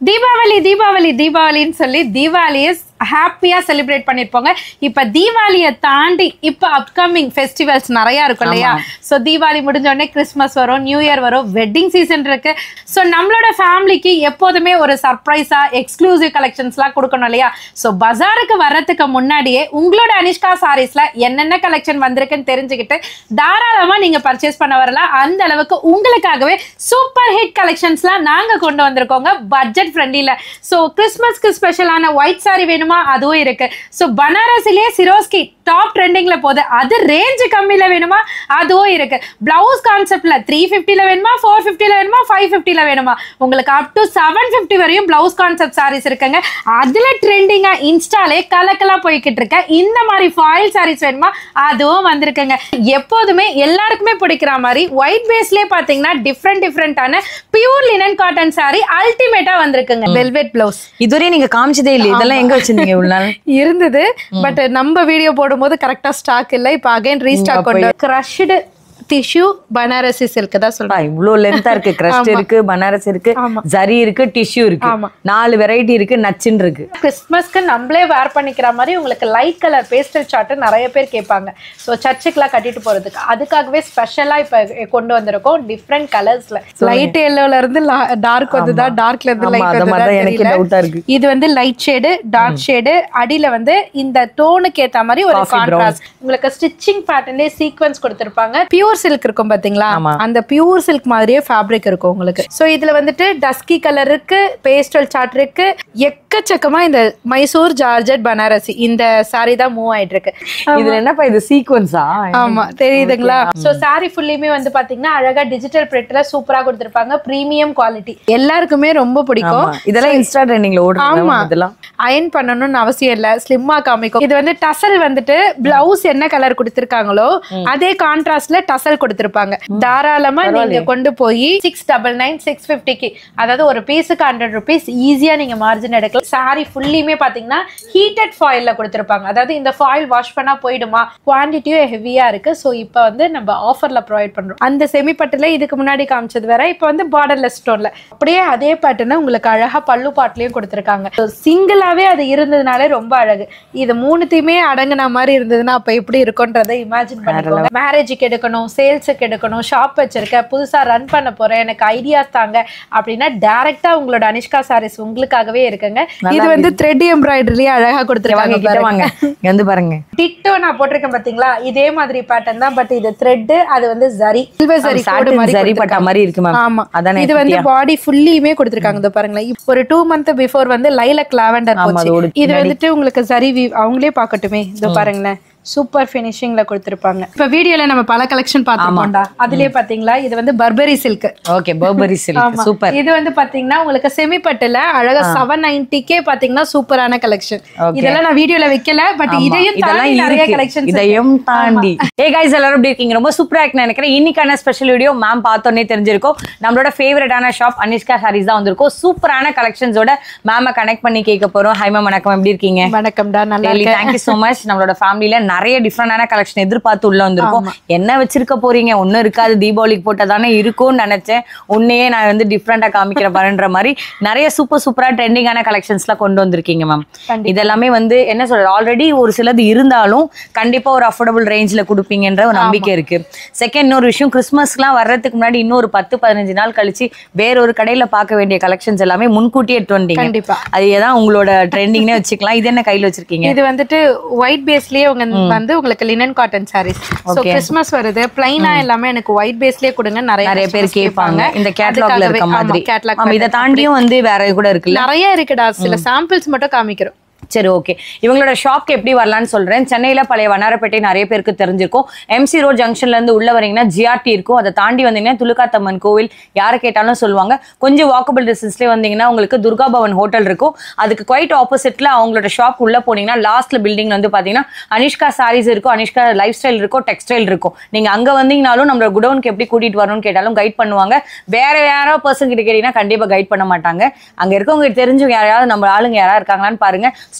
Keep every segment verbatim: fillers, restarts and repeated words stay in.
தீபாவளி தீபாவளி தீபாவளின்னு சொல்லி தீபாவளியை ஹாப்பியா செலிப்ரேட் பண்ணிருப்போங்க. இப்ப தீபாவளியை தாண்டி இப்ப அப்கமிங் ஃபெஸ்டிவல்ஸ் நிறைய இருக்கும் இல்லையா? ஸோ தீபாவளி முடிஞ்ச உடனே கிறிஸ்மஸ் வரும், நியூ இயர் வரும், வெட்டிங் சீசன் இருக்கு. ஸோ நம்மளோட ஃபேமிலிக்கு எப்போதுமே ஒரு சர்ப்ரைஸா எக்ஸ்க்ளூசிவ் கலெக்ஷன்ஸ்லாம் கொடுக்கணும் இல்லையா? ஸோ பஜாருக்கு வர்றதுக்கு முன்னாடியே உங்களோட அனிஷ்கா சாரீஸ்ல என்னென்ன கலெக்ஷன் வந்திருக்குன்னு தெரிஞ்சுக்கிட்டு தாராளமா நீங்க பர்ச்சேஸ் பண்ண வரலாம். அந்த அளவுக்கு உங்களுக்காகவே சூப்பர் ஹிட் கலெக்ஷன்ஸ்லாம் நாங்க கொண்டு வந்திருக்கோங்க, பட்ஜெட் ஃப்ரெண்ட்லில. ஸோ கிறிஸ்மஸ்க்கு ஸ்பெஷலான ஒயிட் சாரி வேணும் அதுவும் இருக்கு. சோ பனாரசிலே சிரோஸ்கி டாப் ட்ரெண்டிங்ல போகுது, அது ரேஞ்ச் கம்மியில வேணுமா அதுவும் இருக்கு. பிளவுஸ் கான்செப்ட்ல த்ரீ பிப்டில வேணுமா, ஃபோர் பிப்டில வேணுமா, ஃபைவ் பிப்டில வேணுமா, உங்களுக்கு அப் டு செவன் பிப்டி வரையும் பிளவுஸ் கான்செப்ட் சாரீஸ் இருக்குங்க. அதுல ட்ரெண்டிங்கா இன்ஸ்டாலே கலக்கலா போய்கிட்டு இருக்க இந்த மாதிரி ஃபாயில் சாரீஸ் வேணுமா அதுவும் வந்திருக்குங்க. எப்போதுமே எல்லாருக்குமே பிடிக்கிற மாதிரி ஒயிட் பேஸ்லயே பாத்தீங்கன்னா டிஃப்ரெண்ட் டிஃப்ரெண்டான பியூர் லினன் காட்டன் சாரி அல்டிமேட்டா வந்திருக்குங்க. வெல்வெட் பிளவுஸ் இதுவரை நீங்க காமிச்சதே இல்லை, இதெல்லாம் எங்க வச்சிருந்தீங்க? இருந்தது, பட் நம்ம வீடியோ போடும்போது கரெக்டா ஸ்டாக் இல்ல. இப்ப அகைன் ரீஸ்டாக் கொண்டு கிரஷ்டு டிஷ்யூ பனாரசி சில்க் தான் சொல்றேன். இவ்ளோ லென்த்தா இருக்கு. கிரஷ்ட் இருக்கு, பனாரசி இருக்கு, ஜரி இருக்கு, டிஷ்யூ இருக்கு, நாலு வெரைட்டி இருக்கு, நச்சின் இருக்கு. கிறிஸ்மஸ்க்கு நம்மளே வேர் பண்ணிக்கிற மாதிரி உங்களுக்கு லைட் கலர் பேஸ்டல் சார்ட் நிறைய பேர் கேட்பாங்க. ஸோ சர்ச்சுக்குலாம் கட்டிட்டு போறதுக்கு அதுக்காகவே ஸ்பெஷலா இப்ப கொண்டு வந்திருக்கோம் டிஃப்ரெண்ட் கலர்ஸ்ல. லைட் எல்லோல இருந்து டார்க் வந்துதா, டார்க்ல இருந்து லைட் வந்துதா. இது வந்து லைட் ஷேடு, டார்க் ஷேடு, அடியில வந்து இந்த டோனுக்கு ஏத்த மாதிரி ஒரு கான்ட்ராஸ்ட். உங்களுக்கு ஸ்டிச்சிங் பேட்டர்ன்லயே சீக்வென்ஸ் கொடுத்திருப்பாங்க. பியூர் சில்க் இருக்கும் பாத்தீங்களா, அந்த பியூர் சில்க் மாதிரியே ஃபேப்ரிக் இருக்கும் உங்களுக்கு. சோ இதுல வந்துட்டு டஸ்கி கலர் இருக்கு, பேஸ்டல் சார்ட் இருக்கு, எக்கச்சக்கமா இந்த மைசூர் ஜார்ஜெட் பனாரசி இந்த சாரி தான் மூவ் ஆயிட்டு இருக்கு. இதுல என்னப்பா இது சீக்வென்ஸா? ஆமா, தெரியுதுங்களா? சோ சாரி ஃபுல்லியுமே வந்து பாத்தீங்கன்னா அழகா டிஜிட்டல் பிரிண்ட்ல சூப்பரா கொடுத்திருப்பாங்க, பிரீமியம் குவாலிட்டி, எல்லாருக்குமே ரொம்ப பிடிக்கும். இதெல்லாம் இன்ஸ்டா ட்ரெண்டிங்ல ஓடுது. ஆமா, இதெல்லாம் அயன் பண்ணணும்னு அவசியம் இல்ல, ஸ்லிம்மா காமிக்கும். இது வந்து டசல் வந்துட்டு பிளவுஸ் என்ன கலர் கொடுத்திருக்காங்களோ அதே கான்ட்ராஸ்ட்ல டசல் கொடுத்திருப்பாங்க. தாராளமா நீங்க கொண்டு போய் சிக்ஸ் டபுள் நைன் சிக்ஸ் பிப்டிக்கு, அதாவது ஒரு பீஸுக்கு ஹண்ட்ரட் ருபீஸ் ஈஸியா நீங்க மார்ஜின் எடுக்கலாம். சாரி ஃபுல்லியுமே பாத்தீங்கன்னா ஹீட்டட் ஃபாயில்ல கொடுத்திருப்பாங்க. அதாவது இந்த ஃபாயில் வாஷ் பண்ணா போயிடுமா, குவான்டிட்டியும் ஹெவியா இருக்கு. சோ இப்போ வந்து நம்ம ஆஃபர்ல ப்ரொவைட் பண்றோம். அந்த செமி பட்டுல இதுக்கு முன்னாடி காமிச்சது வேற, இப்போ வந்து பார்டர்லெஸ் ஸ்டோன்ல அப்படியே அதே பேட்டர்ன் உங்களுக்கு அழகா பல்லு பாட்லயும் கொடுத்திருக்காங்க. சிங்கிளாவே அது இருந்ததுனாலே ரொம்ப அழகு. இது மூணுத்தையுமே அடங்கின மாதிரி இருந்ததுன்னா அப்ப எப்படி இருக்கும்ன்றதை இமேஜின் பண்ணிக்கோங்க. மேரேஜுக்கு எடுக்கணும், சேல்ஸுக்கு எடுக்கணும், ஷாப் வச்சிருக்க, புதுசா ரன் பண்ண போறேன், எனக்கு ஐடியாஸ் தாங்க அப்படின்னா டைரக்டா உங்களோட அனிஷ்கா சாரீஸ் உங்களுக்காகவே இருக்குங்க. இது வந்து த்ரெட் எம்ப்ராய்டரி அழகா கொடுத்திருக்காங்க. வந்து பாருங்க, டிட்டோ நான் போட்டிருக்கேன் பாத்தீங்களா, இதே மாதிரி பேட்டர்ன் தான், பட் இது த்ரெட், அது வந்து ஜரி, சில்வர் ஜரி கோட் மாதிரி ஜரி பட்டா மாதிரி இருக்கு மேம். ஆமா, இது வந்து பாடி ஃபுல்லியுமே கொடுத்திருக்காங்க. இதோ பாருங்களேன், ஒரு டூ மந்த் பிஃபோர் வந்து லைலக் லாவெண்டர் போச்சு. இது வந்துட்டு உங்களுக்கு ஜரி அவங்களே பார்க்கட்டுமே. இதோ பாருங்களேன், சூப்பர் ஃபினிஷிங்ல கொடுத்திருப்பாங்க. இப்ப வீடியோல நம்ம பல கலெக்ஷன் பாத்துட்டோம்டா. அதுலயே பாத்தீங்களா இது வந்து Burberry silk. Okay, Burberry silk super. இது வந்து பாத்தீங்கன்னா உங்களுக்கு செமி பட்டுல அழகா செவன் நைன்டிக்கே பாத்தீங்கன்னா சூப்பரான கலெக்ஷன். இதெல்லாம் நான் வீடியோல வைக்கல, பட் இதையும் தாண்டி நிறைய கலெக்ஷன்ஸ் இதையும் தாண்டி. ஏ गाइस, எல்லாரும் எப்படி இருக்கீங்க? ரொம்ப சூப்பரா இருக்குன்னு நினைக்கிறேன். இன்னைக்கான ஸ்பெஷல் வீடியோ மேம் பார்த்தோன்னே தெரிஞ்சிருக்கும். நம்மளோட ஃபேவரட்டான ஷாப் அனிஷ்கா சாரீஸ் தான் வந்திருக்கும். சூப்பரான கலெக்ஷன்ஸோட மேம கனெக்ட் பண்ணி கேட்க போறோம். ஹை மேம், வணக்கம், எப்படி இருக்கீங்க? வணக்கம்டா, நல்லா இருக்கேன். Thank you so much. நம்மளோட ஃபேமிலில நிறைய டிஃபரெண்டான கலெக்ஷன் எதிர்பார்த்து உள்ள வந்திருக்கோம். என்ன வச்சிருக்க போறீங்க? ஒன்னும் இருக்காது, தீபாவளிக்கு போட்டதானே இருக்கும்னு நினைச்சேன். உன்னையே நான் வந்து டிஃப்ரெண்டா காமிக்கிற பாருன்ற மாதிரி நிறைய சூப்பர் சூப்பரா ட்ரெண்டிங்கான கலெக்ஷன்ஸ் எல்லாம் கொண்டு வந்திருக்கீங்க மேம். இதெல்லாமே வந்து என்ன சொல்றது, ஆல்ரெடி ஒரு சிலது இருந்தாலும் கண்டிப்பா ஒரு அஃபோர்டபுள் ரேஞ்ச்ல கொடுப்பீங்கன்ற ஒரு நம்பிக்கை இருக்கு. செகண்ட், இன்னொரு விஷயம், கிறிஸ்மஸ்க்குலாம் வர்றதுக்கு முன்னாடி இன்னொரு பத்து பதினஞ்சு நாள் கழிச்சு வேற ஒரு கடையில பார்க்க வேண்டிய கலெக்ஷன்ஸ் எல்லாமே முன்கூட்டியே எடுத்து வந்தீங்க. கண்டிப்பா அதுதான் உங்களோட ட்ரெண்டிங்னே வச்சுக்கலாம். இது என்ன கையில வச்சிருக்கீங்க? இது வந்துட்டு ஒயிட் பேஸ்லயே வந்து உங்களுக்கு linen cotton sarees. So Christmas வருது, பிளைனா எல்லாமே எனக்கு ஒயிட் பேஸ்லயே கொடுங்க நிறைய நிறைய பேர் கேட்பாங்க. இந்த கேட்டலாக்ல இருக்க மாதிரி. இத தாண்டியும் வந்து வேற கூட இருக்குல்ல, நிறைய இருக்குடா. சில சாம்பிள்ஸ் மட்டும் காமிக்கிறோம். சரி, ஓகே. இவங்களோட ஷாப்க்கு எப்படி வரலான்னு சொல்றேன். சென்னையில பழைய வண்ணாரப்பேட்டை நிறைய பேருக்கு தெரிஞ்சிருக்கும். எம்சி ரோட் ஜங்ஷன்ல இருந்து உள்ள வரீங்கன்னா ஜிஆர்டி இருக்கும். அதை தாண்டி வந்தீங்கன்னா துலுக்காத்தம்மன் கோவில், யாரை கேட்டாலும் சொல்லுவாங்க. கொஞ்சம் வாக்கபிள் டிஸ்டன்ஸ்லேயே வந்தீங்கன்னா உங்களுக்கு துர்கா பவன் ஹோட்டல் இருக்கும். அதுக்கு குவைட் ஆப்போசிட்ல அவங்களோட ஷாப் உள்ள போனீங்கன்னா லாஸ்ட்ல பில்டிங்ல வந்து பாத்தீங்கன்னா அனிஷ்கா சாரீஸ் இருக்கும், அனிஷ்கா லைஃப் ஸ்டைல் இருக்கும், டெக்ஸ்டைல் இருக்கும். நீங்க அங்க வந்தீங்கனாலும் நம்மளோட குடவுனுக்கு எப்படி கூட்டிட்டு வரணும்னு கேட்டாலும் கைட் பண்ணுவாங்க. வேற யாரோ பர்சன் கிட்ட கேட்டீங்கன்னா கண்டிப்பா கைட் பண்ண மாட்டாங்க. அங்க இருக்கவங்க தெரிஞ்சவங்க யாராவது நம்ம ஆளுங்க யாராவது இருக்காங்களான்னு பாருங்க.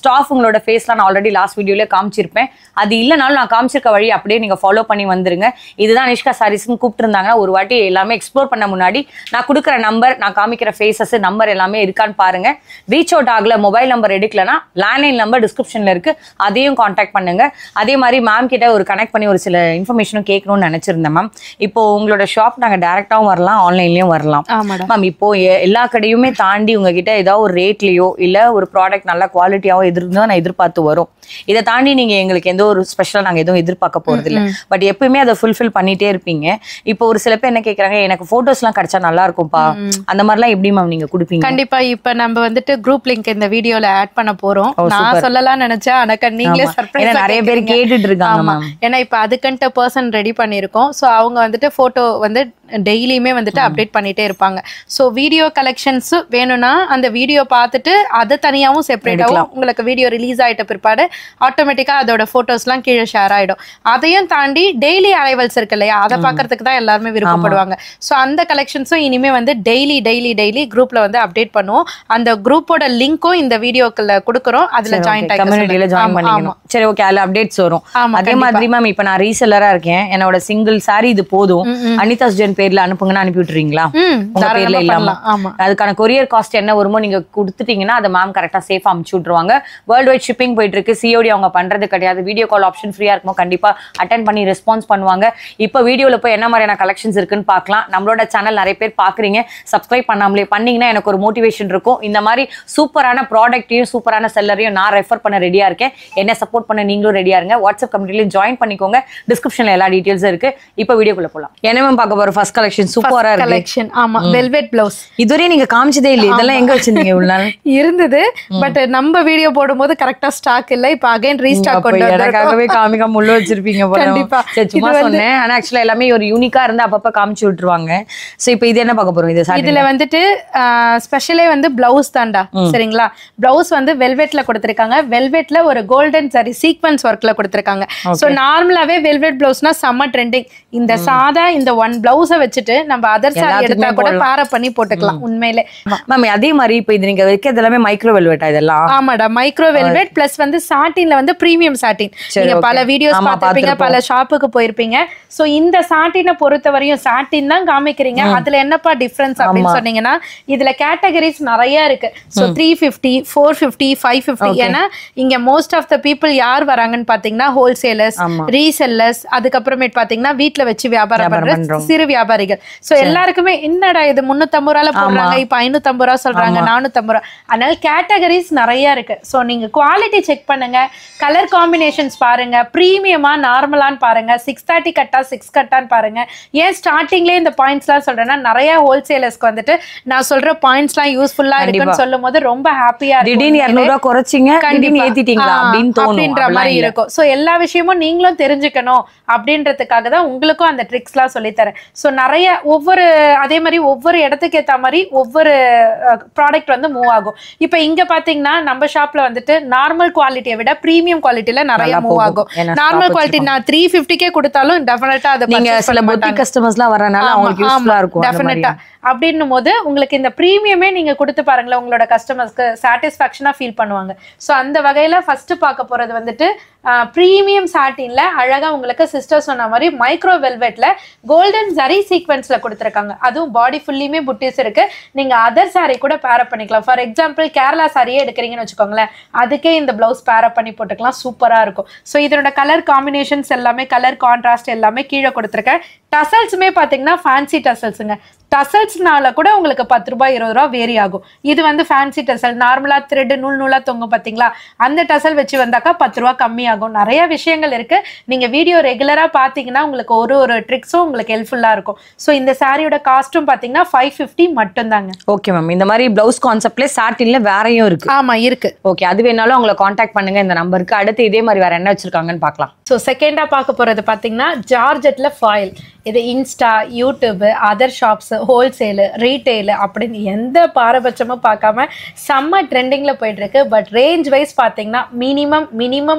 ஸ்டாஃப் உங்களோட ஃபேஸ்லாம் நான் ஆல்ரெடி லாஸ்ட் வீடியோல காமிச்சிருப்பேன். அது இல்லைனாலும் நான் காமிச்சிருக்க வழி அப்படியே நீங்க ஃபாலோ பண்ணி வந்துருங்க. இதுதான் நிஷ்கா சாரீஸ்ன்னு கூப்பிட்டு இருந்தாங்கன்னா ஒரு வாட்டி எல்லாமே எக்ஸ்ப்ளோர் பண்ண முன்னாடி நான் கொடுக்குற நம்பர், நான் காமிக்கிற ஃபேஸஸ் நம்பர் எல்லாமே இருக்கான்னு பாருங்க. ரீச் அவுட் ஆகல, மொபைல் நம்பர் எடுக்கலன்னா லேண்ட்லைன் நம்பர் டிஸ்கிரிப்ஷன்ல இருக்கு, அதையும் கான்டாக்ட் பண்ணுங்க. அதே மாதிரி மேம் கிட்ட ஒரு கனெக்ட் பண்ணி ஒரு சில இன்ஃபர்மேஷனும் கேட்கணும்னு நினைச்சிருந்தேன் மேம். இப்போ உங்களோட ஷாப் நாங்க டைரக்டாவும் வரலாம், ஆன்லைன்லயும் வரலாம் மேம். இப்போ எல்லா கடையுமே தாண்டி உங்ககிட்ட ஏதாவது ஒரு ரேட்லயோ இல்ல ஒரு ப்ராடக்ட் நல்ல குவாலிட்டியாவோ எதிர்த்து நான் எதிர்பார்த்து வரும். இதை தாண்டி நீங்க எங்களுக்கு எந்த ஒரு ஸ்பெஷலா நாங்க எதுவும் எதிர்பார்க்க போறது இல்லை. பட் எப்பயுமே அதை ஃபுல்ஃபில் பண்ணிட்டே இருப்பீங்க. இப்போ ஒரு சில பேர் என்ன கேக்குறாங்க, எனக்கு போட்டோஸ் எல்லாம் கிடைச்சா நல்லா இருக்கும்பா, அந்த மாதிரி எல்லாம் எப்படி மேம் நீங்க கொடுப்பீங்க? கண்டிப்பா இப்ப நம்ம வந்துட்டு குரூப் லிங்க் இந்த வீடியோல ஆட் பண்ண போறோம். நான் சொல்லலாம் நினைச்சேன், ஆனா நீங்களே சர்ப்ரைஸ் நிறைய பேர் கேட்டுட்டு இருக்காங்க. ஏன்னா இப்ப அதுக்குன்ட்டு பர்சன் ரெடி பண்ணிருக்கோம். சோ அவங்க வந்துட்டு போட்டோ வந்து டெய்லியுமே வந்துட்டு அப்டேட் பண்ணிட்டே இருப்பாங்க. சோ வீடியோ கலெக்ஷன்ஸ் வேணும்னா அந்த வீடியோ பார்த்துட்டு அதை தனியாவும் செப்பரேட்டாவும் உங்களுக்கு வீடியோ ரிலீஸ் ஆயிட்ட பிற்பாடு ஆட்டோமேட்டிக்கா அதோட போட்டோஸ் எல்லாம் கீழே ஷேர் ஆயிடும். அதையும் தாண்டி டெய்லி அரைவல்ஸ் இருக்கு இல்லையா, அதை பாக்குறதுக்கு தான் எல்லாருமே விருப்பப்படுவாங்க. சோ அந்த கலெக்ஷன்ஸும் இனிமே வந்து டெய்லி டெய்லி டெய்லி குரூப்ல வந்து அப்டேட் பண்ணுவோம். அந்த குரூப்போட லிங்க்கும் இந்த வீடியோக்குள்ள கொடுக்குறோம், அதுல ஜாயின் கம்யூனிட்டில ஜாயின் பண்ணிக்கணும். சரி, ஓகே, அதுல அப்டேட்ஸ் வரும். அதே மாதிரி மேம் இப்ப நான் ரீசெல்லரா இருக்கேன், என்னோட சிங்கிள் சாரி இது போதும், அனிதாஸ் ஜென் பேர்ல அனுப்புங்கன்னா அனுப்பி விட்டுறீங்களா? உங்க பேர்ல இல்லாம அதுக்கான கொரியர் காஸ்ட் என்ன வருமோ நீங்க கொடுத்துட்டீங்கன்னா அதை மேம் கரெக்டா சேஃபா அனுப்பிச்சு விட்டுருவாங்க. வேர்ல்டு வைட் ஷிப்பிங் போயிட்டு இருக்கு, சிஓடி அவங்க பண்றது கிடையாது. வீடியோ கால் ஆப்ஷன் ஃப்ரீயா இருக்கும், கண்டிப்பா அட்டென்ட் பண்ணி ரெஸ்பான்ஸ் பண்ணுவாங்க. இப்போ வீடியோல போய் என்ன மாதிரியான கலெக்ஷன்ஸ் இருக்குன்னு பார்க்கலாம். நம்மளோட சேனல் நிறைய பேர் பாக்குறீங்க, சப்ஸ்கிரைப் பண்ணாமலே பண்ணீங்கன்னா எனக்கு ஒரு மோட்டிவேஷன் இருக்கும். இந்த மாதிரி சூப்பரான ப்ராடக்ட்டையும் சூப்பரான செல்லரையும் நான் ரெஃபர் பண்ண ரெடியா இருக்கேன். என்ன சப்போர்ட் பண்ண நீங்களும் ரெடியா இருங்க. வாட்ஸ்அப் கம்யூனிட்டிலையும் ஜாயின் பண்ணிக்கோங்க, டிஸ்கிரிப்ஷன்ல எல்லா டீடைல்ஸும் இருக்கு. இப்போ வீடியோக்குள்ள போலாம். என்ன மேம் பார்க்க போறோம்? ஃபர்ஸ்ட் கலெக்ஷன் சூப்பரா இருக்கு. கலெக்ஷன் ஆமா, வெல்வெட் ப்ளவுஸ். இதுவரை நீங்க காமிச்சதே இல்ல, இதெல்லாம் எங்க வச்சிருந்தீங்க? இவ்வளவு நாள் இருந்தது, பட் நம்ம வீடியோ போடும்போது கரெக்ட்டா ஸ்டாக் இல்ல. இப்போ அகைன் ரீஸ்டாக் கொண்டு வந்திருக்கோம். எனக்காகவே காமிக்காம உள்ள வச்சிருப்பீங்க போல. கண்டிப்பா சும்மா சொன்னேன், ஆனா एक्चुअली எல்லாமே ஒரு யூனிக்கா இருந்தா அப்பப்ப காமிச்சு விட்டுருவாங்க. சோ இப்போ இது என்ன பார்க்க போறோம்? இது இதுல வந்துட்டு ஸ்பெஷலே வந்து பிளவுஸ் தான்டா, சரிங்களா? பிளவுஸ் வந்து வெல்வெட்ல கொடுத்திருக்காங்க. வெல்வெட்ல ஒரு கோல்டன் சாரி சீக்வென்ஸ் ஒர்க்ல கொடுத்திருக்காங்க. சோ நார்மலாவே வெல்வெட் பிளவுஸ்னா செம்ம ட்ரெண்டிங். இந்த சாதா இந்த ஒன் பிளவுஸ வச்சுட்டு நம்ம அதர் சாரி எடுத்தா கூட பேர் பண்ணி போட்டுக்கலாம். உண்மையிலே மேம் அதே மாதிரி இப்போ இது நீங்க வைக்கிறது எல்லாமே மைக்ரோ வெல்வெட் இதெல்லாம்? ஆமாடா, மைக்ரோ வெல்வெட் பிளஸ் வந்து சாட்டின்ல வந்து பிரீமியம் சாட்டின். நீங்க பல வீடியோஸ் பார்த்திருப்பீங்க, பல ஷாப்புக்கு போயிருப்பீங்க. சோ இந்த சாட்டினை பொறுத்தவரையும் சாட்டின் தான் காமிக்கிறீங்க, அதுல என்னப்பா டிஃபரன்ஸ் அப்படின்னு சொன்னீங்கன்னா இதுல கேட்டகரிஸ் நிறைய இருக்கு. So three fifty four fifty five fifty. ஏன்னா இங்க மோஸ்ட் ஆஃப் த பீப்புள் யார் வராங்கன்னு பாத்தீங்கன்னா ஹோல்சேலர்ஸ், ரீசெல்லர்ஸ், அதுக்கப்புறமேட்டு பாத்தீங்கன்னா வீட்டுல வச்சு வியாபாரம் பண்ற சிறு வியாபாரிகள். சோ எல்லாருக்குமே என்னடா இது முன்னூத்தி ஐம்பது ரூபாய் போடுறாங்க, இப்ப ஐநூத்தி ஐம்பது ரூபாய் சொல்றாங்க, நானூத்தி ஐம்பது ரூபாய். அதனால கேட்டகரிஸ் நிறைய இருக்கு. சோ நீங்க குவாலிட்டி செக் பண்ணுங்க, கலர் காம்பினேஷன்ஸ் பாருங்க, பிரீமியமா நார்மலான்னு பாருங்க, சிக்ஸ் தேர்ட்டி கட்டா சிக்ஸ் கட்டான்னு பாருங்க. ஏன் ஸ்டார்டிங்லேயே இந்த பாயிண்ட்ஸ் எல்லாம் சொல்றேன்னா நிறைய ஹோல்சேலர்ஸ்க்கு வந்துட்டு நான் சொல்ற பாயிண்ட்ஸ் எல்லாம் யூஸ்ஃபுல்லா இருக்குன்னு சொல்லும் போது ரொம்ப ஹாப்பியா இருக்கும். குறைச்சிங்க ஏத்திட்டீங்களா அப்படின்ற மாதிரி இருக்கும். சோ எல்லா விஷயமும் நீங்களும் தெரிஞ்சுக்கணும் அப்படின்றதுக்காக தான் உங்களுக்கும் அந்த ட்ரிக்ஸ் எல்லாம் சொல்லி தரேன். சோ நிறைய ஒவ்வொரு அதே மாதிரி ஒவ்வொரு இடத்துக்கு ஏத்த மாதிரி ஒவ்வொரு ப்ராடக்ட் வந்து மூவ் ஆகும். இப்ப இங்க பாத்தீங்கன்னா நம்ம ஷாப்ல வந்துட்டு நார்மல் குவாலிட்டியை விட பிரீமியம் குவாலிட்டியில நிறைய மூவ் ஆகும். நார்மல் குவாலிட்டி நான் த்ரீ பிப்டிக்கே கொடுத்தாலும் டெஃபினட்டா அதை நீங்க சில பொட்டிக் கஸ்டமர்ஸ்லாம் வரனால அவங்களுக்கு யூஸ்ஃபுல்லா இருக்கும். டெஃபினட்டா அப்படின்னும் போது உங்களுக்கு இந்த பிரீமியமே நீங்க கொடுத்து பாருங்களேன், உங்களோட கஸ்டமர்ஸ்க்கு சாட்டிஸ்ஃபேக்ஷனா ஃபீல் பண்ணுவாங்க. ஸோ அந்த வகையில ஃபர்ஸ்ட் பார்க்க போறது வந்துட்டு பிரீமியம் சாட்டின்ல அழகா உங்களுக்கு சிஸ்டர் சொன்ன மாதிரி மைக்ரோ வெல்வெட்ல கோல்டன் ஜரி சீக்வென்ஸ்ல கொடுத்துருக்காங்க. அதுவும் பாடி ஃபுல்லியுமே புட்டிஸ் இருக்கு. நீங்க அதர் சாரி கூட பேரப் பண்ணிக்கலாம். ஃபார் எக்ஸாம்பிள் கேரளா சாரியே எடுக்கிறீங்கன்னு வச்சுக்கோங்களேன், அதுக்கே இந்த பிளவுஸ் பேரப் பண்ணி போட்டுக்கலாம், சூப்பரா இருக்கும். ஸோ இதனோட கலர் காம்பினேஷன்ஸ் எல்லாமே, கலர் கான்ட்ராஸ்ட் எல்லாமே கீழே கொடுத்துருக்கேன். டசல்ஸுமே பாத்தீங்கன்னா ஃபேன்சி டசல்ஸுங்க. டசல்ஸ்னால கூட உங்களுக்கு பத்து ரூபாய் இருபது ரூபா வேரி ஆகும். இது வந்து ஃபேன்சி டசல், நார்மலா த்ரெட் நூல் நூலா தொங்கும் பாத்தீங்களா, அந்த டசல் வச்சு வந்தாக்கா பத்து ரூபா கம்மி ஆகும். நிறைய விஷயங்கள் இருக்கு. நீங்க வீடியோ ரெகுலரா பாத்தீங்கன்னா உங்களுக்கு ஒரு ஒரு ட்ரிக்ஸும் உங்களுக்கு ஹெல்ப்ஃபுல்லா இருக்கும். ஸோ இந்த சாரியோட காஸ்ட்டும் பாத்தீங்கன்னா ஃபைவ் பிப்டி மட்டும் தாங்க. ஓகே மேம், இந்த மாதிரி பிளவுஸ் கான்செப்ட்ல சாட்டின்ல வேறையும் இருக்கு? ஆமா இருக்கு. ஓகே, அது வேணாலும் உங்களை கான்டாக்ட் பண்ணுங்க இந்த நம்பருக்கு. அடுத்து இதே மாதிரி வேற என்ன வச்சிருக்காங்கன்னு பார்க்கலாம். ஸோ செகண்டா பார்க்க போறது பாத்தீங்கன்னா ஜார்ஜெட்ல ஃபாயில். இது Insta, YouTube, other shops, wholesale, retail அப்படின்னு எந்த பாரபட்சமும் பார்க்காம செம்ம ட்ரெண்டிங்கில் போயிட்டு இருக்கு. பட் ரேஞ்ச் வைஸ் பார்த்தீங்கன்னா மினிமம் மினிமம் பட்ஜெட்டே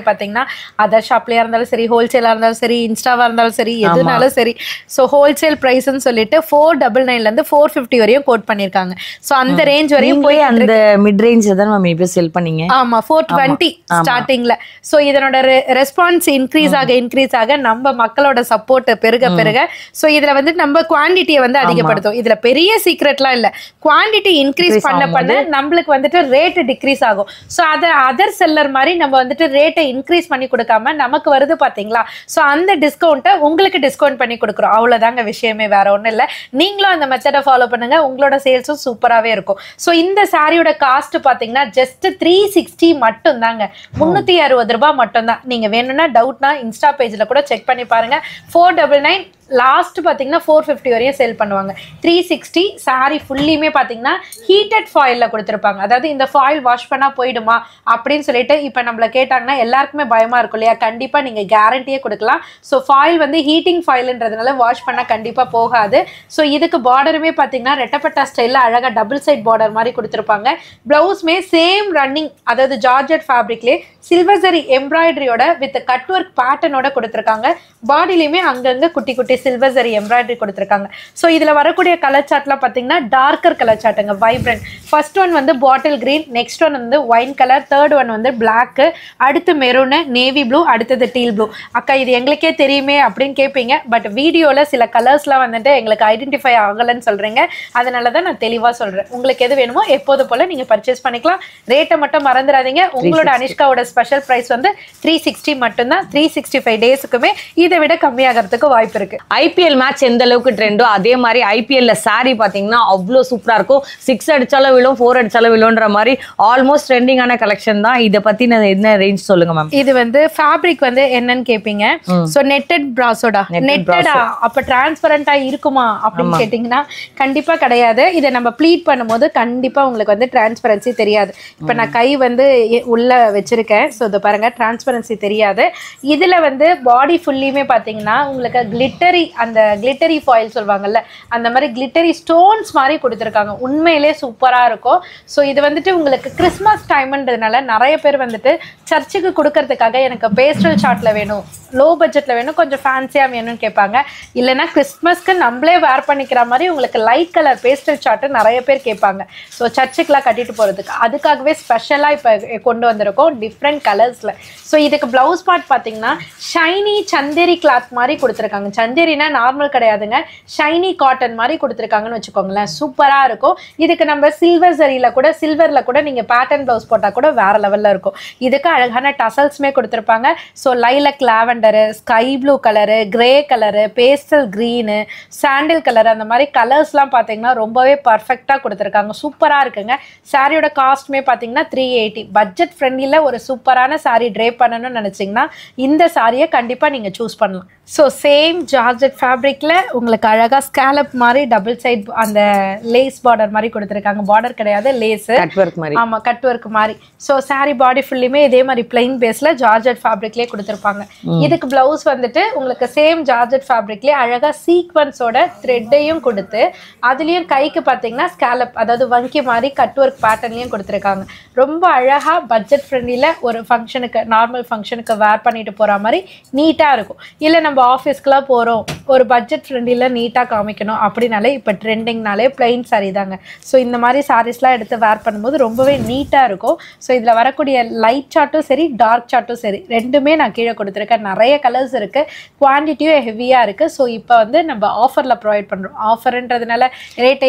பாத்தீங்கன்னா அதர் ஷாப்லயா இருந்தாலும் சரி, ஹோல்சேலா இருந்தாலும் சரி, இன்ஸ்டாவா இருந்தாலும் சரி, எதுனாலும் சரி. ஸோ ஹோல்சேல் பிரைஸ்ன்னு சொல்லிட்டு ஃபோர் டபுள் நைன்ல இருந்து ஃபோர் ஃபிஃப்டி வரையும் கோட் பண்ணிருக்காங்க. ஸோ அந்த ரேஞ்ச் வரையும் போய் அந்த மிட் ரேஞ்ச் தான் மேம் இப்போ செல் பண்ணீங்க. ஆமா, ஃபோர் டுவெண்ட்டி ஸ்டார்டிங்ல. ஸோ இதனோட ரெஸ்பான்ஸ் இன்க்ரீஸ் ஆக இன்க்ரீஸ் ஆக நம்ம மக்களோட சப்போர்ட் பெருக பெருக ஸோ இதுல வந்து நம்ம குவான்டிட்டியை வந்து அதிகப்படுத்தும். இதுல பெரிய சீக்ரெட்லாம் இல்ல, குவான்டிட்டி இன்க்ரீஸ் பண்ண பண்ண நம்மளுக்கு வந்துட்டு ரேட் டிக்ரீஸ் ஆகும். ஸோ அதை அதர் செல்லர் மாதிரி நம்ம வந்துட்டு ரேட்டை இன்க்ரீஸ் பண்ணி கொடுக்காம நமக்கு வருது பாத்தீங்களா, ஸோ அந்த டிஸ்கவுண்ட்டை உங்களுக்கு டிஸ்கவுண்ட் பண்ணி கொடுக்குறோம். அவ்வளவுதாங்க விஷயமே, வேற ஒண்ணும் இல்ல. நீங்களும் அந்த மெத்தடை ஃபாலோ பண்ணுங்க, உங்களோட சேல்ஸும் சூப்பராகவே இருக்கும். ஸோ இந்த சாரியோட காஸ்ட் பாத்தீங்கன்னா ஜஸ்ட் த்ரீ சிக்ஸ்டி மட்டும் தாங்க, முன்னூத்தி அறுபது ரூபாய் மட்டும் தான். நீங்க வேணும்னா டவுட்னா இன்ஸ்டா பேஜ்ல கூட செக் பண்ணி பாருங்க. ஃபோர் டபுள் நைன் லாஸ்ட் பார்த்தீங்கன்னா ஃபோர் ஃபிஃப்டி வரையும் சேல் பண்ணுவாங்க. த்ரீ சிக்ஸ்டி சாரி ஃபுல்லியுமே பார்த்தீங்கன்னா ஹீட்டட் ஃபாயிலில் கொடுத்துருப்பாங்க. அதாவது இந்த ஃபாயில் வாஷ் பண்ணால் போயிடுமா அப்படின்னு சொல்லிட்டு இப்போ நம்மளை கேட்டாங்கன்னா எல்லாருக்குமே பயமாக இருக்கும் இல்லையா, கண்டிப்பாக நீங்கள் கேரண்டியே கொடுக்கலாம். ஸோ ஃபாயில் வந்து ஹீட்டிங் ஃபாயில்ன்றதுனால வாஷ் பண்ணால் கண்டிப்பாக போகாது. ஸோ இதுக்கு பார்டருமே பார்த்தீங்கன்னா ரெட்டப்பட்டா ஸ்டைலில் அழகாக டபுள் சைட் பார்டர் மாதிரி கொடுத்துருப்பாங்க. ப்ளவுஸ்மே சேம் ரன்னிங், அதாவது ஜார்ஜெட் ஃபேப்ரிக்லேயே சில்வர் சரி எம்ப்ராய்டரியோட வித் கட் ஒர்க் பேட்டர்னோட கொடுத்துருக்காங்க. பாடிலையுமே அங்கங்கே குட்டி குட்டி சில்வர் சரி எம்ப்ராய்டரி கொடுத்துருக்காங்க. ஸோ இதில் வரக்கூடிய கலர் சார்ட்லாம் பார்த்தீங்கன்னா டார்க்கர் கலர் சார்ட்டுங்க, வைப்ரண்ட். ஃபர்ஸ்ட் ஒன் வந்து பாட்டில் கிரீன், நெக்ஸ்ட் ஒன் வந்து ஒயின் கலர், தேர்ட் ஒன் வந்து பிளாக்கு, அடுத்து மெரூனு, நேவி ப்ளூ, அடுத்தது டீல் ப்ளூ. அக்கா இது எங்களுக்கே தெரியுமே அப்படின்னு கேட்பீங்க, பட் வீடியோவில் சில கலர்ஸ்லாம் வந்துட்டு எங்களுக்கு ஐடென்டிஃபை ஆகலைன்னு சொல்கிறீங்க. அதனால தான் நான் தெளிவாக சொல்கிறேன். உங்களுக்கு எது வேணுமோ எப்போது போல் நீங்கள் பர்ச்சேஸ் பண்ணிக்கலாம். ரேட்டை மட்டும் மறந்துடாதீங்க. உங்களோட அனிஷ்காவோட ஸ்பெஷல் ப்ரைஸ் வந்து த்ரீ சிக்ஸ்டி மட்டும்தான். த்ரீ சிக்ஸ்டி ஃபைவ் டேஸுக்குமே இதை விட கம்மியாகிறதுக்கு வாய்ப்பு இருக்கு. ஐபிஎல் மேட்ச் எந்த அளவுக்கு ட்ரெண்டோ அதே மாதிரி ஐபிஎல்ல சாரி பாத்தீங்கன்னா அவ்வளோ சூப்பரா இருக்கும். சிக்ஸ் அடிச்சாலும் விழும், ஃபோர் அடிச்சாலும் விழுன்ற மாதிரி ஆல்மோஸ்ட் ட்ரெண்டிங்கான கலெக்ஷன் தான். இதை பத்தி என்ன ரேஞ்ச் சொல்லுங்க மேம்? இது வந்து ஃபேப்ரிக் வந்து என்னன்னு கேட்பீங்க. சோ நெட்டட் பிராசோடா, நெட்டடா அப்ப டிரான்ஸ்பரண்டா இருக்குமா அப்படின்னு கேட்டீங்கன்னா கண்டிப்பா கிடையாது. இதை நம்ம ப்ளீட் பண்ணும்போது கண்டிப்பா உங்களுக்கு வந்து டிரான்ஸ்பரன்சி தெரியாது. இப்ப நான் கை வந்து உள்ள வச்சிருக்கேன், ஸோ இதை பாருங்க, டிரான்ஸ்பரன்சி தெரியாது. இதுல வந்து பாடி ஃபுல்லியுமே பாத்தீங்கன்னா உங்களுக்கு கிளிட்டரி, அந்த கிளிட்டரி ஃபாயில் சொல்லுவாங்கல்ல, அந்த மாதிரி கிளிட்டரி ஸ்டோன்ஸ் மாதிரி கொடுத்துருக்காங்க. உண்மையிலே சூப்பரா இருக்கும். ஸோ இது வந்துட்டு உங்களுக்கு கிறிஸ்மஸ் டைம்ன்றதுனால நிறைய பேர் வந்துட்டு சர்ச்சுக்கு கொடுக்கறதுக்காக எனக்கு பேஸ்டல் ஷார்ட்ல வேணும், லோ பட்ஜெட்ல வேணும், கொஞ்சம் ஃபேன்சியா வேணும்னு கேட்பாங்க. இல்லைன்னா கிறிஸ்மஸ்க்கு நம்மளே வேர் பண்ணிக்கிற மாதிரி உங்களுக்கு லைட் கலர் பேஸ்டல் ஷார்ட் நிறைய பேர் கேட்பாங்க. ஸோ சர்ச்சுக்கெல்லாம் கட்டிட்டு போறதுக்கு அதுக்காகவே ஸ்பெஷலா இப்போ கொண்டு வந்திருக்கோம் டிஃப்ரெண்ட் கலர்ஸ்ல. ஸோ இதுக்கு பிளவுஸ் பார்ட் பார்த்தீங்கன்னா ஷைனி சந்தேரி கிளாத் மாதிரி கொடுத்துருக்காங்க. சந்தேரினா நார்மல் கிடையாதுங்க, ஷைனி காட்டன் மாதிரி கொடுத்துருக்காங்கன்னு வச்சுக்கோங்களேன். சூப்பரா இருக்கும். இதுக்கு நம்ம சில்வர் சரியில கூட, சில்வர்ல கூட நீங்க பேட்டர்ன் பிளவுஸ் போட்டா கூட வேற லெவல்ல இருக்கும். இதுக்கு அழகான டசல்ஸ்மே கொடுத்துருப்பாங்க. So lilac lavender, sky blue colour, grey colour, pastel green, sandal colour, அந்த மாதிரி கலர்ஸ்லாம் பார்த்தீங்கன்னா ரொம்பவே பர்ஃபெக்டாக கொடுத்துருக்காங்க. சூப்பராக இருக்குங்க. சாரியோட காஸ்ட்மே பார்த்தீங்கன்னா த்ரீ எயிட்டி. பட்ஜெட் ஃப்ரெண்ட்லியில் ஒரு சூப்பரான சாரி ட்ரே பண்ணணும்னு நினச்சிங்கன்னா இந்த சாரியை கண்டிப்பாக நீங்கள் சூஸ் பண்ணலாம். ஸோ சேம் ஜார்ஜெட் ஃபேப்ரிக்கில் உங்களுக்கு அழகாக ஸ்கேலப் மாதிரி டபுள் சைட் அந்த லேஸ் பார்டர் மாதிரி கொடுத்துருக்காங்க. பார்டர் கிடையாது, லேஸு, ஆமாம், கட் ஒர்க் மாதிரி. ஸோ சாரி பாடி ஃபுல்லுமே இதே மாதிரி பிளைன் பேஸில் ஜார்ஜெட் ஃபேப்ரிக்லேயே கொடுத்துருப்பாங்க. இதுக்கு பிளவுஸ் வந்துட்டு உங்களுக்கு சேம் ஜார்ஜெட் ஃபேப்ரிக்லேயே அழகாக சீக்வன்ஸோட த்ரெட்டையும் கொடுத்து அதுலேயும் கைக்கு பார்த்தீங்கன்னா ஸ்கேலப், அதாவது வங்கி மாதிரி கட் ஒர்க் பேட்டர்ன்லையும் கொடுத்துருக்காங்க. ரொம்ப அழகாக பட்ஜெட் ஃப்ரெண்ட்லியில் ஒரு ஃபங்க்ஷனுக்கு, நார்மல் ஃபங்க்ஷனுக்கு வேர் பண்ணிட்டு போகிற மாதிரி நீட்டாக இருக்கும். இல்லை நம்ம ஆஃபீஸ்க்குலாம் போகிறோம், ஒரு பட்ஜெட் ஃப்ரெண்ட்லியில் நீட்டாக காமிக்கணும் அப்படின்னாலே இப்போ ட்ரெண்டிங்னாலே பிளைன் சாரி தாங்க. ஸோ இந்த மாதிரி சாரீஸ்லாம் எடுத்து வேர் பண்ணும்போது ரொம்பவே நீட்டாக இருக்கும். ஸோ இதில் வரக்கூடிய லைட் சார்ட்டும் சரி, டார்க் சார்ட்டும் சரி, ரெண்டுமே நான் கீழே கொடுத்துருக்கேன். நிறைய கலர்ஸ் இருக்குது, குவான்டிட்டியும் ஹெவியாக இருக்குது. ஸோ இப்போ வந்து நம்ம ஆஃபரில் ப்ரொவைட் பண்ணுறோம். ஆஃபர்ன்றதுனால ரேட்டை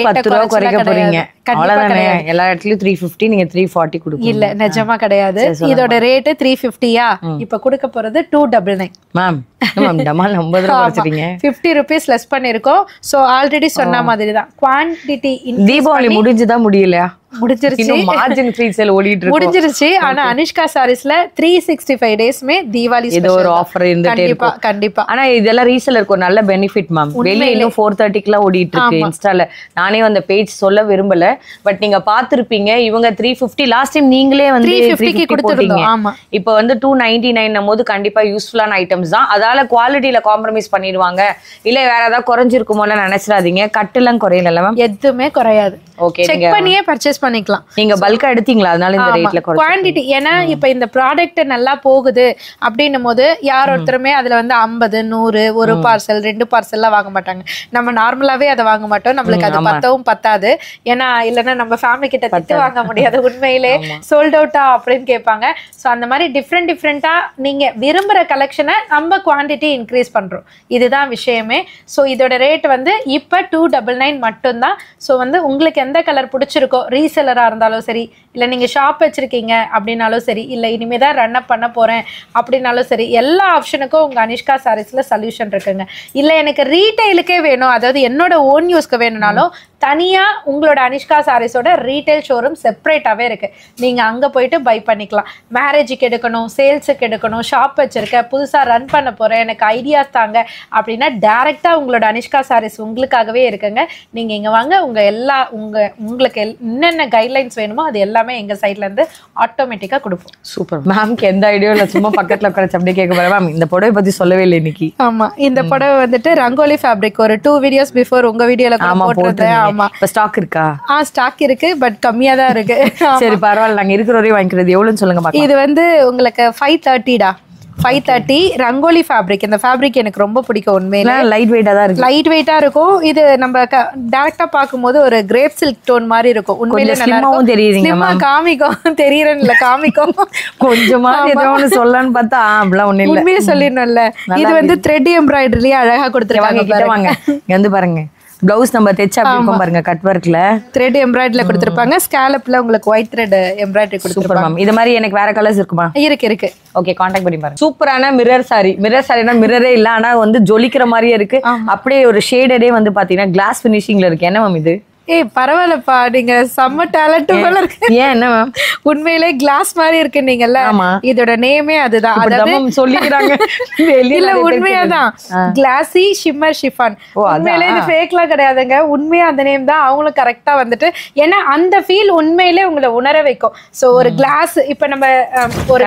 எல்லா இடத்துலயும் த்ரீ ஃபிஃப்டி, நீங்க த்ரீ ஃபார்ட்டி கொடுங்க. இல்ல நிஜமா கிடையாது. இதோட ரேட்டு த்ரீ ஃபிஃப்டியா, இப்ப கொடுக்க போறது two double nine. Ma'am fifty rupees less பண்ணிருக்கோம். சோ ஆல்ரெடி சொன்ன மாதிரி தான் குவான்டிட்டி. தீபாவளி முடிஞ்சுதா முடியலையா? முடிஞ்சிருச்சு, மார்ஜின் ஃப்ரீ சேல் ஓடிட்டு இருக்கு. முடிஞ்சிருச்சு. ஆனா அனிஷ்கா சாரீஸ்ல த்ரீ சிக்ஸ்டி ஃபைவ் டேஸ்மே தீபாவளி ஏதோ ஒரு ஆஃபர் இருந்துட்டே இருக்கும். கண்டிப்பா. ஆனா இதெல்லாம் ரீசேலருக்கு ஒரு நல்ல பெனிஃபிட் மேம். வெளிய இன்னும் ஃபோர் தேர்ட்டிக்குலாம் ஓடிட்டு இருக்கு இன்ஸ்டால. நானே அந்த பேஜ் சொல்ல விரும்பல, பட் நீங்க பாத்துருப்பீங்க. இவங்க த்ரீ ஃபிஃப்டி லாஸ்ட் டைம் நீங்களே வந்து த்ரீ ஃபிஃப்டி கொடுத்துருந்தீங்க. இப்போ வந்து டூ நைன்டி நைன் போது கண்டிப்பா யூஸ்ஃபுல்லான ஐட்டம்ஸ் தான். அதால குவாலிட்டியில காம்ப்ரமைஸ் பண்ணிடுவாங்க, இல்ல வேற ஏதாவது குறைஞ்சிருக்குமோன்னு நினைச்சிடாதீங்க. கட்டுலாம் குறையல மேம், எதுவுமே குறையாது. ஓகே செக் பண்ணியே பர்ச்சேஸ் பண்ணிக்கலாம். நீங்க பல்கா எடுத்தீங்களா அதனால இந்த ரேட்ல குவாண்டிட்டி. ஏன்னா இப்ப இந்த ப்ராடக்ட் நல்லா போகுது அப்படின்னும் போது யார் ஒருத்தருமே அதுல வந்து ஐம்பது நூறு ஒரு பார்சல் ரெண்டு பார்சல் எல்லாம் வாங்க மாட்டாங்க. நம்ம நார்மலாவே அதை வாங்க மாட்டோம். நம்மளுக்கு அது பத்தவும் பத்தாது. ஏன்னா இல்லைன்னா நம்ம ஃபேமிலி கிட்ட திட்டு வாங்க முடியாது. உண்மையிலே சோல்ட் அவுட்டா அப்படின்னு கேட்பாங்க. ஸோ அந்த மாதிரி டிஃப்ரெண்ட் டிஃப்ரெண்டா நீங்க விரும்புற கலெக்ஷனை நம்ம குவான்டிட்டி இன்க்ரீஸ் பண்றோம். இதுதான் விஷயமே. ஸோ இதோட ரேட் வந்து இப்ப டூ டபுள் நைன் மட்டும்தான். ஸோ வந்து உங்களுக்கு எந்த கலர் பிடிச்சிருக்கோ, ரீசெலரா இருந்தாலும் சரி, இல்லை நீங்க ஷாப் வச்சிருக்கீங்க அப்படின்னாலும் சரி, இல்லை இனிமே தான் ரன் அப் பண்ண போறேன் அப்படின்னாலும் சரி, எல்லா ஆப்ஷனுக்கும் உங்க அனிஷ்கா சாரீஸ்ல சொல்யூஷன் இருக்குங்க. இல்லை எனக்கு ரீட்டைலுக்கே வேணும், அதாவது என்னோட ஓன் யூஸ்க்கு வேணும்னாலும் தனியா உங்களோட அனிஷ்கா சாரீஸோட ரீட்டைல் ஷோரூம் செப்பரேட்டாவே இருக்கு. நீங்க அங்க போயிட்டு பை பண்ணிக்கலாம். மேரேஜுக்கு எடுக்கணும், சேல்ஸுக்கு எடுக்கணும், ஷாப் வச்சிருக்கேன், புதுசா ரன் பண்ண போறேன், எனக்கு ஐடியாஸ் தாங்க அப்படின்னா டைரக்டா உங்களோட அனிஷ்கா சாரீஸ் உங்களுக்காகவே இருக்குங்க. நீங்க இங்க வாங்க, உங்க எல்லா உங்க உங்களுக்கு என்னென்ன கைட்லைன்ஸ் வேணுமோ அது எல்லாமே எங்க சைட்ல இருந்து ஆட்டோமேட்டிக்கா கொடுப்போம். சூப்பர். மேம்க்கு எந்த ஐடியா இல்ல, சும்மா பக்கத்துல உட்காந்து அப்படியே கேட்க போறேன். மேம் இந்த புடவை பத்தி சொல்லவே இல்லை இன்னைக்கு. ஆமா, இந்த புடவை வந்துட்டு ரங்கோலி ஃபேப்ரிக். ஒரு டூ வீடியோஸ் பிஃபோர் உங்க வீடியோல போட்டுருந்தேன். ஆமா, இப்ப ஸ்டாக் இருக்கா? ஆ ஸ்டாக் இருக்கு, பட் கம்மியா தான் இருக்கு. சரி பரவாயில்ல, நாங்க இருக்கிற வரையும் வாங்கிக்கிறது. எவ்வளவுன்னு சொல்லுங்க பாக்கலாம். இது வந்து உங்களுக்கு ஃபைவ் தேர்ட்டிடா ஃபைவ் தேர்ட்டி ரங்கோலி ஃபேப்ரிக். இந்த ஃபேப்ரிக் எனக்கு ரொம்ப பிடிக்கும். உண்மையில லைட் வெயிட்டா தான் இருக்கு. லைட் வெயிட்டா இருக்கும். இது நம்ம டைரக்டா பாக்கும்போது ஒரு கிரேப் சில்க் டோன் மாதிரி இருக்கும். உண்மையில ஸ்லிம்மாவும் தெரியுதுங்க. ஸ்லிம்மா காமிக்கும், தெரியறேன் இல்ல காமிக்கும். கொஞ்சமா ஏதோ ஒன்னு சொல்லலாம்னு பார்த்தா அப்படிலாம் ஒண்ணு இல்ல. உண்மையே சொல்லிடணும்ல. இது வந்து த்ரெட் எம்ப்ராய்டரிலேயே அழகா கொடுத்துருக்காங்க. கிட்ட வாங்க, இங்க வந்து பாருங்க. பிளவுஸ் நம்ம தைச்சா அப்படி பாருங்க, கட் வர்க்ல த்ரெட் எம்ப்ராய்டரில கொடுத்திருப்பாங்க. ஸ்காலப்ல உங்களுக்கு ஒயிட் த்ரெட் எம்ப்ராய்டரி கொடுத்திருப்பாங்க. மேம் இது மாதிரி எனக்கு வேற கலர்ஸ் இருக்குமா? இருக்கு இருக்கு. ஓகே, கான்டாக்ட் பண்ணி பாருங்க. சூப்பரான மிரர் சாரி. மிரர் சாரினா மிரரே இல்ல, ஆனா வந்து ஜொலிக்கிற மாதிரியே இருக்கு. அப்படியே ஒரு ஷேடடே வந்து பாத்தீங்கன்னா கிளாஸ் ஃபினிஷிங்ல இருக்கு. என்ன மேம் இது? ஏய் பரவாயில்லப்பா, நீங்க செம்ம டேலண்ட் போல இருக்கு. ஏன் என்ன மேம்? உண்மையிலே கிளாஸ் மாதிரி இருக்கு. நீங்கல்ல இதோட நேமே அதுதான். அதாவது சொல்லிக்கிறாங்க இல்ல உண்மையாதான், கிளாசி ஷிம்மர் ஷிஃபான். உண்மையிலே இது ஃபேக்லாம் கிடையாதுங்க. உண்மையா அந்த நேம் தான். அவங்களும் கரெக்டா வந்துட்டு, ஏன்னா அந்த ஃபீல் உண்மையிலே உங்களை உணர வைக்கும். சோ ஒரு கிளாஸ், இப்ப நம்ம ஒரு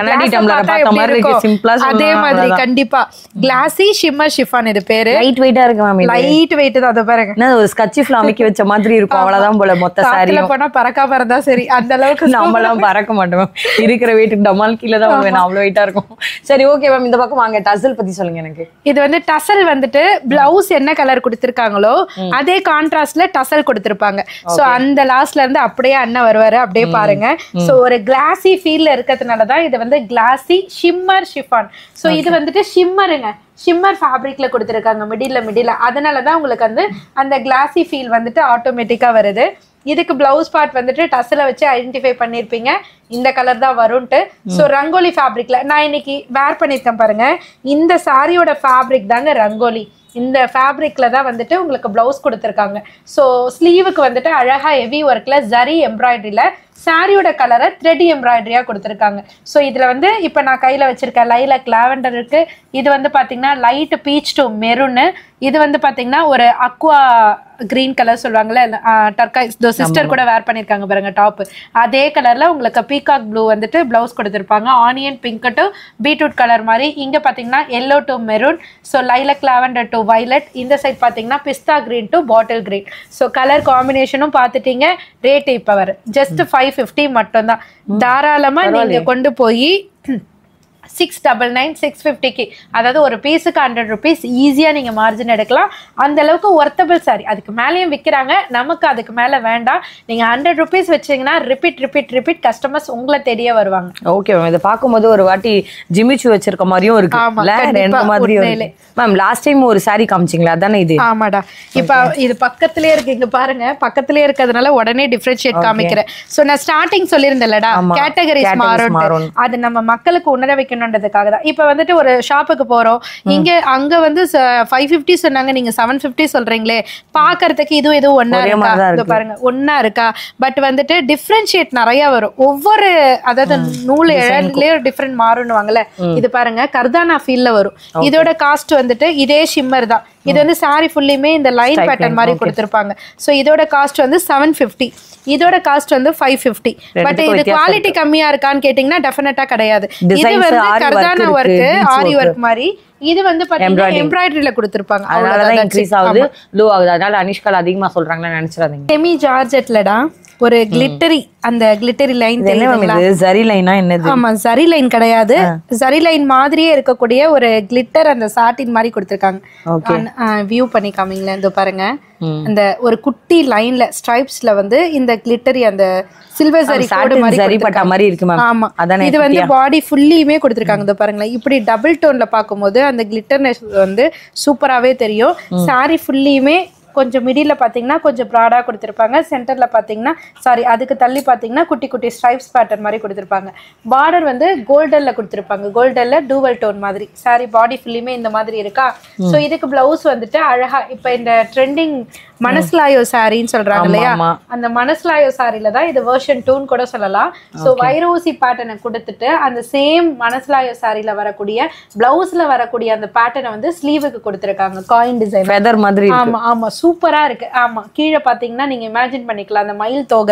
அதே மாதிரி கண்டிப்பா கிளாசி ஷிம்மர் ஷிஃபான் இது பேரு. லைட் வெயிட்டா இருக்கு மேம். லைட் வெயிட் தான். அதை பாருங்க, ஒரு ஸ்கட்சிஃப்ல அமைக்க வச்ச மாதிரி இருக்கும். அவ்வளவுதான் போல. மொத்த சாரியும் போனா பறக்காம இருந்தா சரி, அந்த அளவுக்கு நம்மளாம் பறக்க மாட்டோம். இருக்கிற வெயிட் டமால் கீழே தான் வேணும், அவ்வளவு வெயிட்டா இருக்கும். சரி ஓகே மேம், இந்த பக்கம் வாங்க. டசல் பத்தி சொல்லுங்க எனக்கு. இது வந்து டசல் வந்துட்டு பிளவுஸ் என்ன கலர் கொடுத்திருக்காங்களோ அதே கான்ட்ராஸ்ட்ல டசல் கொடுத்திருப்பாங்க. சோ அந்த லாஸ்ட்ல இருந்து அப்படியே அண்ணன் வருவாரு, அப்படியே பாருங்க. சோ ஒரு கிளாசி ஃபீல்ல இருக்கிறதுனாலதான் இது வந்து கிளாசி ஷிம்மர் ஷிஃபான். சோ இது வந்துட்டு ஷிம்மருங்க, ஷிம்மர் ஃபேப்ரிக்ல கொடுத்துருக்காங்க மிடில்ல மிடில்ல. அதனாலதான் உங்களுக்கு வந்து அந்த கிளாசி ஃபீல் வந்துட்டு ஆட்டோமேட்டிக்கா வருது. இதுக்கு பிளவுஸ் பார்ட் வந்துட்டு டஸ்ல வச்சு ஐடென்டிஃபை பண்ணிருப்பீங்க, இந்த கலர் தான் வரும்ட்டு. ஸோ ரங்கோலி ஃபேப்ரிக்ல நான் இன்னைக்கு வேர் பண்ணிருக்கேன் பாருங்க. இந்த சாரியோட ஃபேப்ரிக் தாங்க ரங்கோலி. இந்த ஃபேப்ரிக்ல தான் வந்துட்டு உங்களுக்கு பிளவுஸ் கொடுத்துருக்காங்க. ஸோ ஸ்லீவுக்கு வந்துட்டு அழகா ஹெவி ஒர்க்ல ஜரி எம்ப்ராய்டரியில சாரியோட கலரை த்ரெட் எம்ப்ராய்டரியா கொடுத்துருக்காங்க. ஸோ இதுல வந்து இப்ப நான் கையில வச்சிருக்கேன் லைலக் லாவெண்டர் இருக்கு. இது வந்து பாத்தீங்கன்னா லைட் பீச் டு மெரூனு. இது வந்து பாத்தீங்கன்னா ஒரு அக்வா கிரீன் கலர் சொல்லுவாங்கல்ல, டர்காய்ஸ். சிஸ்டர் கூட வேர் பண்ணிருக்காங்க பாருங்க டாப். அதே கலர்ல உங்களுக்கு பீகாக் ப்ளூ வந்துட்டு பிளவுஸ் கொடுத்துருப்பாங்க. Onion pink to beetroot colour மாதிரி. இங்க பாத்தீங்கன்னா yellow to maroon. So lilac lavender to violet. இந்த சைட் பாத்தீங்கன்னா pista green to bottle green. So colour காம்பினேஷனும் பார்த்துட்டீங்க. ரேட் இப்ப வர ஜஸ்ட் ஃபைவ் ஃபிஃப்டி மட்டும் தான். தாராளமா நீங்க கொண்டு போய் சிக்ஸ் டபுள் நைன் சிக்ஸ் ஃபிஃப்டிக்கு, அதாவது ஒரு பீஸுக்கு ஹண்ட்ரட் ருபீஸ் ஈஸியாக நீங்கள் மார்ஜின் எடுக்கலாம். அந்த அளவுக்கு ஒர்த்தபிள் சாரி. அதுக்கு மேலேயும் விற்கிறாங்க, நமக்கு அதுக்கு மேலே வேண்டாம். நீங்கள் ஹண்ட்ரட் ருபீஸ் வச்சிங்கன்னா ரிப்பீட் ரிப்பீட் ரிப்பீட் கஸ்டமர்ஸ் உங்களை தேடியே வருவாங்க. ஓகே மேம், இதை பார்க்கும்போது ஒரு வாட்டி ஜிமிச்சு வச்சிருக்க மாதிரியும் இருக்கு. மேம் லாஸ்ட் டைம் ஒரு சாரி காமிச்சிங்களா, அதானே இது? ஆமாடா, இப்போ இது பக்கத்துலேயே இருக்கு. இங்க பாருங்க, பக்கத்துலேயே இருக்கிறதுனால உடனே டிஃபரன்ஷியேட் காமிக்கிறேன். ஸோ நான் ஸ்டார்டிங் சொல்லியிருந்தேன்லடா, கேட்டகரிஸ் மாறும். அது நம்ம மக்களுக்கு உணர வைக்கணும். இப்ப வந்துட்டு ஒரு ஷாப்புக்கு போறோம், இங்க அங்க வந்து ஃபைவ் பிப்டி சொன்னாங்க, நீங்க செவன் பிப்டி சொல்றீங்களே. பாக்குறதுக்கு இது இது ஒன்னா இருக்கா பாருங்க, ஒன்னா இருக்கா. பட் வந்துட்டு டிஃபரன்ஷியேட் நிறைய வரும். ஒவ்வொரு அதாவது நூல் இழலே டிஃபரெண்ட் மாறும்னுவாங்கல்ல. இது பாருங்க கர்தானா ஃபீல்ல வரும். இதோட காஸ்ட் வந்துட்டு இதே ஷிம்மர் தான். இது வந்து saree ஃபுல்லியுமே இந்த லைன் பேட்டர்ன் மாதிரி கொடுத்திருப்பாங்க சோ இதோட காஸ்ட் வந்து seven fifty இதோட காஸ்ட் வந்து five fifty பட் இது குவாலிட்டி கம்மியா இருக்கான்னு கேட்டிங்கனா டெஃபினட்டா கிடையாது இது வந்து கர்தானா வர்க் ஆரி வர்க் மாதிரி இது வந்து பாத்தீங்கன்னா எம்ப்ராய்டரியில கொடுத்திருப்பாங்க அதனால இன்கிரீஸ் ஆகுது லோ ஆகுது அதனால அனிஷ்கால் அதிகமா சொல்றாங்கன்னு நினைச்சிராதீங்க செமி ஜார்ஜெட்லடா ஒரு கிளிட்டரி அந்த கிளிட்டரி லைன் தெரியுங்களா இது ஜரி லைனா என்னது ஆமா ஜரி லைன் கிடையாது ஜரி லைன் மாதிரியே இருக்கக்கூடிய ஒரு கிளிட்டர் அந்த சாட்டின் மாதிரி கொடுத்திருக்காங்க வியூ பண்ணி காமிங்களா இந்த பாருங்க அந்த ஒரு குட்டி லைன்ல ஸ்ட்ரைப்ஸ்ல வந்து இந்த கிளிட்டரி அந்த சில்வர் ஜரி கோடு மாதிரி ஜரி பட்டா மாதிரி இருக்கு மேம் ஆமா இது வந்து பாடி ஃபுல்லியுமே கொடுத்திருக்காங்க இந்த பாருங்க இப்படி டபுள் டோன்ல பாக்கும்போது அந்த கிளிட்டர்னஸ் வந்து சூப்பராவே தெரியும் saree ஃபுல்லியுமே கொஞ்சம் மிடில்ல பாத்தீங்கன்னா கொஞ்சம் பிராடா கொடுத்திருப்பாங்க சென்டர்ல பாத்தீங்கன்னா சாரி அதுக்கு தள்ளி பாத்தீங்கன்னா குட்டி குட்டி ஸ்ட்ரைப்ஸ் பேட்டர்ன் மாதிரி கொடுத்திருப்பாங்க பார்டர் வந்து கோல்டன்ல கொடுத்திருப்பாங்க கோல்டன்ல டூவல் டோன் மாதிரி சாரி பாடி ஃபுல்லியுமே இந்த மாதிரி இருக்கா சோ இதுக்கு பிளவுஸ் வந்துட்டு அழகா இப்ப இந்த ட்ரெண்டிங் மனஸ்லாயோ சாரின்னு சொல்றாங்க இல்லையா அந்த மனஸ்லாயோ சாரில தான் இது வெர்ஷன் two கூட சொல்லலாம் சோ வைரோசி பேட்டர்னை கொடுத்துட்டு அந்த சேம் மனஸ்லாயோ சாரில வரக்கூடிய பிளவுஸ்ல வரக்கூடிய அந்த பேட்டர்னை வந்து ஸ்லீவுக்கு கொடுத்திருக்காங்க காயின் டிசைன் ஃபெதர் மாதிரி ஆமா ஆமா சூப்பரா இருக்கு ஆமா கீழே பாத்தீங்கன்னா நீங்க இமேஜின் பண்ணிக்கலாம் அந்த மயில் தோகை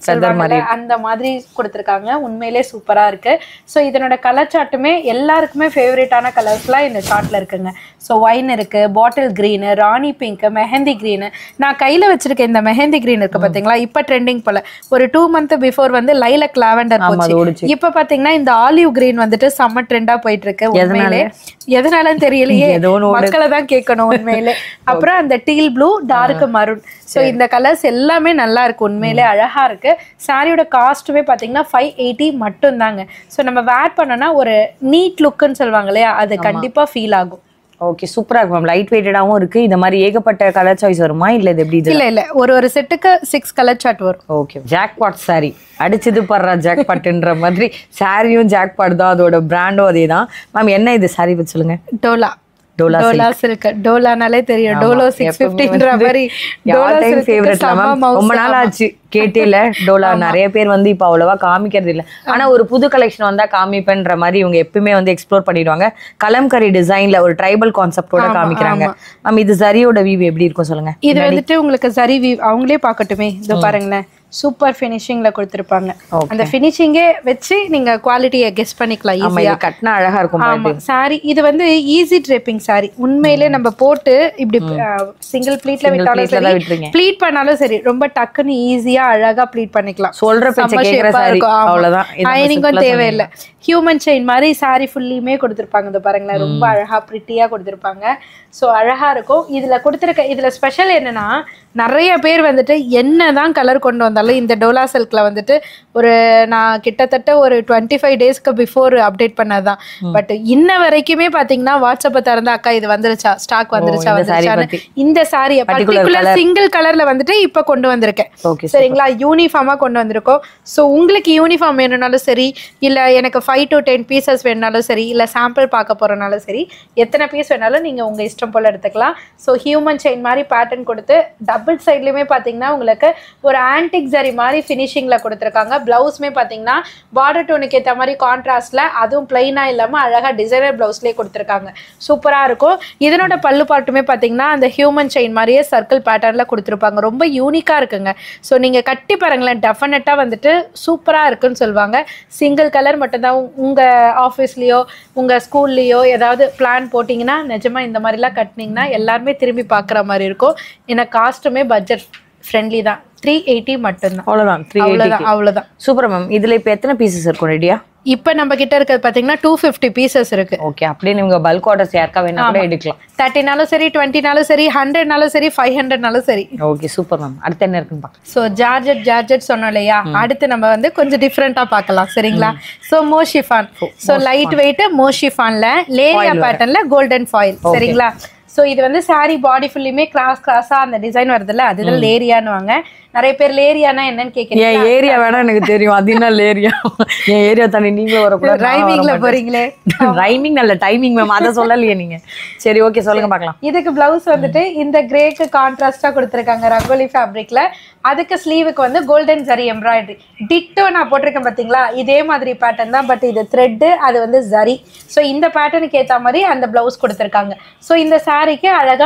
அந்த மாதிரி கொடுத்திருக்காங்க உண்மையிலே சூப்பரா இருக்கு சோ இதனோட கலர் சார்ட்டுமே எல்லாருக்குமே ஃபேவரட்டான கலர்ஸ்லாம் இந்த சார்ட்ல இருக்குங்க சோ ஒயின் இருக்கு bottle green rani pink mehndi green நான் கையில வச்சிருக்க இந்த மெஹந்தி கிரீன் இருக்கு பாத்தீங்களா இப்ப ட்ரெண்டிங் போல ஒரு டூ மந்த் பிஃபோர் வந்து லைலக் லாவெண்டர் போச்சு இப்ப பாத்தீங்கன்னா இந்த ஆலிவ் கிரீன் வந்துட்டு செம்ம ட்ரெண்டா போயிட்டு இருக்கு உண்மையிலே எதனாலன்னு தெரியலையே மக்களை தான் கேட்கணும் உண்மையிலே அப்புறம் அந்த teal blue dark maroon so இந்த கலர்ஸ் எல்லாமே நல்லா இருக்கு உண்மையிலே அழகா இருக்கு சாரியோட காஸ்ட்டுமே பாத்தீங்கன்னா ஃபைவ் எயிட்டி மட்டும் தாங்க சோ நம்ம வேர் பண்ணோம்னா ஒரு நீட் லுக்குன்னு சொல்லுவாங்க இல்லையா அது கண்டிப்பா ஃபீல் ஆகும் ஓகே சூப்பரா இருக்கு மேம் லைட் வெயிட்டடாவும் இருக்கு இந்த மாதிரி ஏகப்பட்ட கலர் சாய்ஸ் வருமா இல்ல இது எப்படி இல்ல இல்ல ஒரு ஒரு செட்டுக்கு சிக்ஸ் கலர் சார்ட் வரும் ஓகே ஜாக்பாட் சாரி அடிச்சது படுற ஜாக்பாட்ன்ற மாதிரி சாரியும் ஜாக்பாட் தான் அதோட பிராண்டும் அதேதான் மேம் என்ன இது சாரி வச்சு சொல்லுங்க டோலா டோலா சில்க் டோலானாலே தெரியும் டோலோ சிக்ஸ் பிப்டின்ற மாதிரி டோலா ஃபேவரட் ரொம்ப நாள் ஆச்சு கேட்டேல டோலா நிறைய பேர் வந்து இப்ப அவ்வளவா காமிக்கிறது இல்ல ஆனா ஒரு புது கலெக்ஷன் வந்தா காமிப்பேன்ற மாதிரி இவங்க எப்பவுமே வந்து எக்ஸ்ப்ளோர் பண்ணிடுவாங்க கலம்கரி டிசைன்ல ஒரு ட்ரைபல் கான்செப்டோட காமிக்கிறாங்க மேம் இது சரியோட வீவ் எப்படி இருக்கும் சொல்லுங்க இது வந்துட்டு உங்களுக்கு சரி வீவ் அவங்களே பார்க்கட்டுமே இதோ பாருங்களேன் சூப்பர் ஃபினிஷிங்ல கொடுத்திருப்பாங்க அந்த ஃபினிஷிங்கே வச்சு நீங்க குவாலிட்டியை கெஸ் பண்ணிக்கலாம் ஈஸியா கட்டினா அழகா இருக்கும் ஆமா சாரி இது வந்து ஈஸி ட்ரேப்பிங் சாரி உண்மையிலே நம்ம போட்டு இப்படி சிங்கிள் ப்ளீட்ல விட்டாலும் சரி ப்ளீட் பண்ணாலும் சரி ரொம்ப டக்குன்னு ஈஸியா அழகா ப்ளீட் பண்ணிக்கலாம் சொல்ற பேச்ச கேக்குற சாரி அவ்வளவுதான் ஐனிங்கும் தேவையில்லை ஹியூமன் செயின் மாதிரி சாரி ஃபுல்லியுமே கொடுத்திருப்பாங்க இந்த பாருங்களேன் ரொம்ப அழகா பிரிட்டியா கொடுத்திருப்பாங்க சோ அழகா இருக்கும் இதுல கொடுத்திருக்க இதுல ஸ்பெஷல் என்னன்னா நிறைய பேர் வந்துட்டு என்னதான் கலர் கொண்டு வந்தாலும் இந்த டோலா சில்க்ல வந்துட்டு ஒரு நான் கிட்டத்தட்ட ஒரு டுவெண்ட்டி ஃபைவ் டேஸ்க்கு பிஃபோர் அப்டேட் பண்ணதான் பட் இன்ன வரைக்குமே பாத்தீங்கன்னா வாட்ஸ்அப்பை திறந்தா அக்கா இது வந்துருச்சா ஸ்டாக் வந்துருச்சா வந்துருச்சான்னு இந்த சாரியை பர்டிகுலர் சிங்கிள் கலர்ல வந்துட்டு இப்ப கொண்டு வந்திருக்கேன் சரிங்களா யூனிஃபார்மா கொண்டு வந்திருக்கோம் சோ உங்களுக்கு யூனிஃபார்ம் வேணும்னாலும் சரி இல்ல எனக்கு ஃபைவ் டு டென் பீசஸ் வேணுனாலும் சரி இல்ல சாம்பிள் பார்க்க போறனாலும் சரி எத்தனை பீஸ் வேணாலும் நீங்க உங்க இஷ்டம் போல எடுத்துக்கலாம் சோ ஹியூமன் செயின் மாதிரி பேட்டர்ன் கொடுத்து டபுள் சைட்லயுமே பாத்தீங்கன்னா உங்களுக்கு ஒரு ஆன்டிக் ஜரி மாதிரி ஃபினிஷிங்ல கொடுத்திருக்காங்க பிளவுஸ்மே பாத்தீங்கன்னா பார்டர் டோனுக்கு ஏற்ற மாதிரி கான்ட்ராஸ்ட்ல அதுவும் பிளைனா இல்லாம அழகா டிசைனர் பிளவுஸ்லயே கொடுத்திருக்காங்க சூப்பரா இருக்கும் இதனோட பல்லு பாட்டுமே பாத்தீங்கன்னா அந்த ஹியூமன் செயின் மாதிரியே சர்க்கிள் பேட்டர்ன்ல கொடுத்திருப்பாங்க ரொம்ப யூனிக்கா இருக்குங்க சோ நீங்க கட்டி பாருங்களேன் டெஃபினட்டா வந்துட்டு சூப்பரா இருக்குன்னு சொல்லுவாங்க சிங்கிள் கலர் மட்டும் தான் உங்க ஆஃபீஸ்லயோ உங்க ஸ்கூல்லயோ ஏதாவது பிளான் போட்டீங்கன்னா நிஜமா இந்த மாதிரிலாம் கட்டினீங்கன்னா எல்லாருமே திரும்பி பாக்குற மாதிரி இருக்கும் ஏன்னா காஸ்ட்டுமே பட்ஜெட் ஃப்ரெண்ட்லி தான் த்ரீ எயிட்டி மட்டும்தான் அவ்வளவுதான் அவ்வளவுதான் அவ்வளவுதான் சூப்பர் மேம் இதுல இப்ப எத்தனை பீசஸ் இருக்கும் ரெடியா இப்ப நம்ம கிட்ட இருக்கிறது பாத்தீங்கன்னா டூ ஃபிஃப்டி பீசஸ் இருக்கு ஓகே அப்படியே நீங்க பல்க் ஆர்டர்ஸ் யாருக்கா வேணா கூட எடுக்கலாம் தேர்ட்டினாலும் சரி டுவெண்ட்டினாலும் சரி ஹண்ட்ரட்னாலும் சரி ஃபைவ் ஹண்ட்ரட்னாலும் சரி ஓகே சூப்பர் மேம் அடுத்து என்ன இருக்குன்னு பார்க்கலாம் ஸோ ஜார்ஜெட் ஜார்ஜெட் சொன்னோம் இல்லையா அடுத்து நம்ம வந்து கொஞ்சம் டிஃப்ரெண்டா பார்க்கலாம் சரிங்களா ஸோ மோஷிஃபான் ஸோ லைட் வெயிட் மோஷிஃபான்ல லேரியா பேட்டர்ன்ல கோல்டன் ஃபாயில் சரிங்களா ஸோ இது வந்து சாரி பாடி ஃபுல்லுமே கிராஸ் கிராஸா அந்த டிசைன் வருதுல்ல அதுதான் லேரியான்னு வாங்க நிறைய பேர் லேரியானா என்னன்னு கேக்குறீங்க என் ஏரியா வேணா எனக்கு தெரியும் அது என்ன லேரியா என் ஏரியா தானே நீங்களும் வரக்கூடாது ரைமிங்ல போறீங்களே ரைமிங் நல்ல டைமிங் மேம் அத சொல்லலையே நீங்க சரி ஓகே சொல்லுங்க பார்க்கலாம் இதுக்கு பிளவுஸ் வந்துட்டு இந்த கிரேக்கு கான்ட்ராஸ்டா கொடுத்திருக்காங்க ரங்கோலி ஃபேப்ரிக்ல அதுக்கு ஸ்லீவுக்கு வந்து கோல்டன் ஜரி எம்ப்ராய்டரி டிட்டோ நான் போட்டிருக்கேன் பாத்தீங்களா இதே மாதிரி பேட்டர்ன் தான் பட் இது த்ரெட் அது வந்து ஜரி ஸோ இந்த பேட்டர்னுக்கு ஏத்த மாதிரி அந்த பிளவுஸ் கொடுத்திருக்காங்க ஸோ இந்த சாரிக்கு அழகா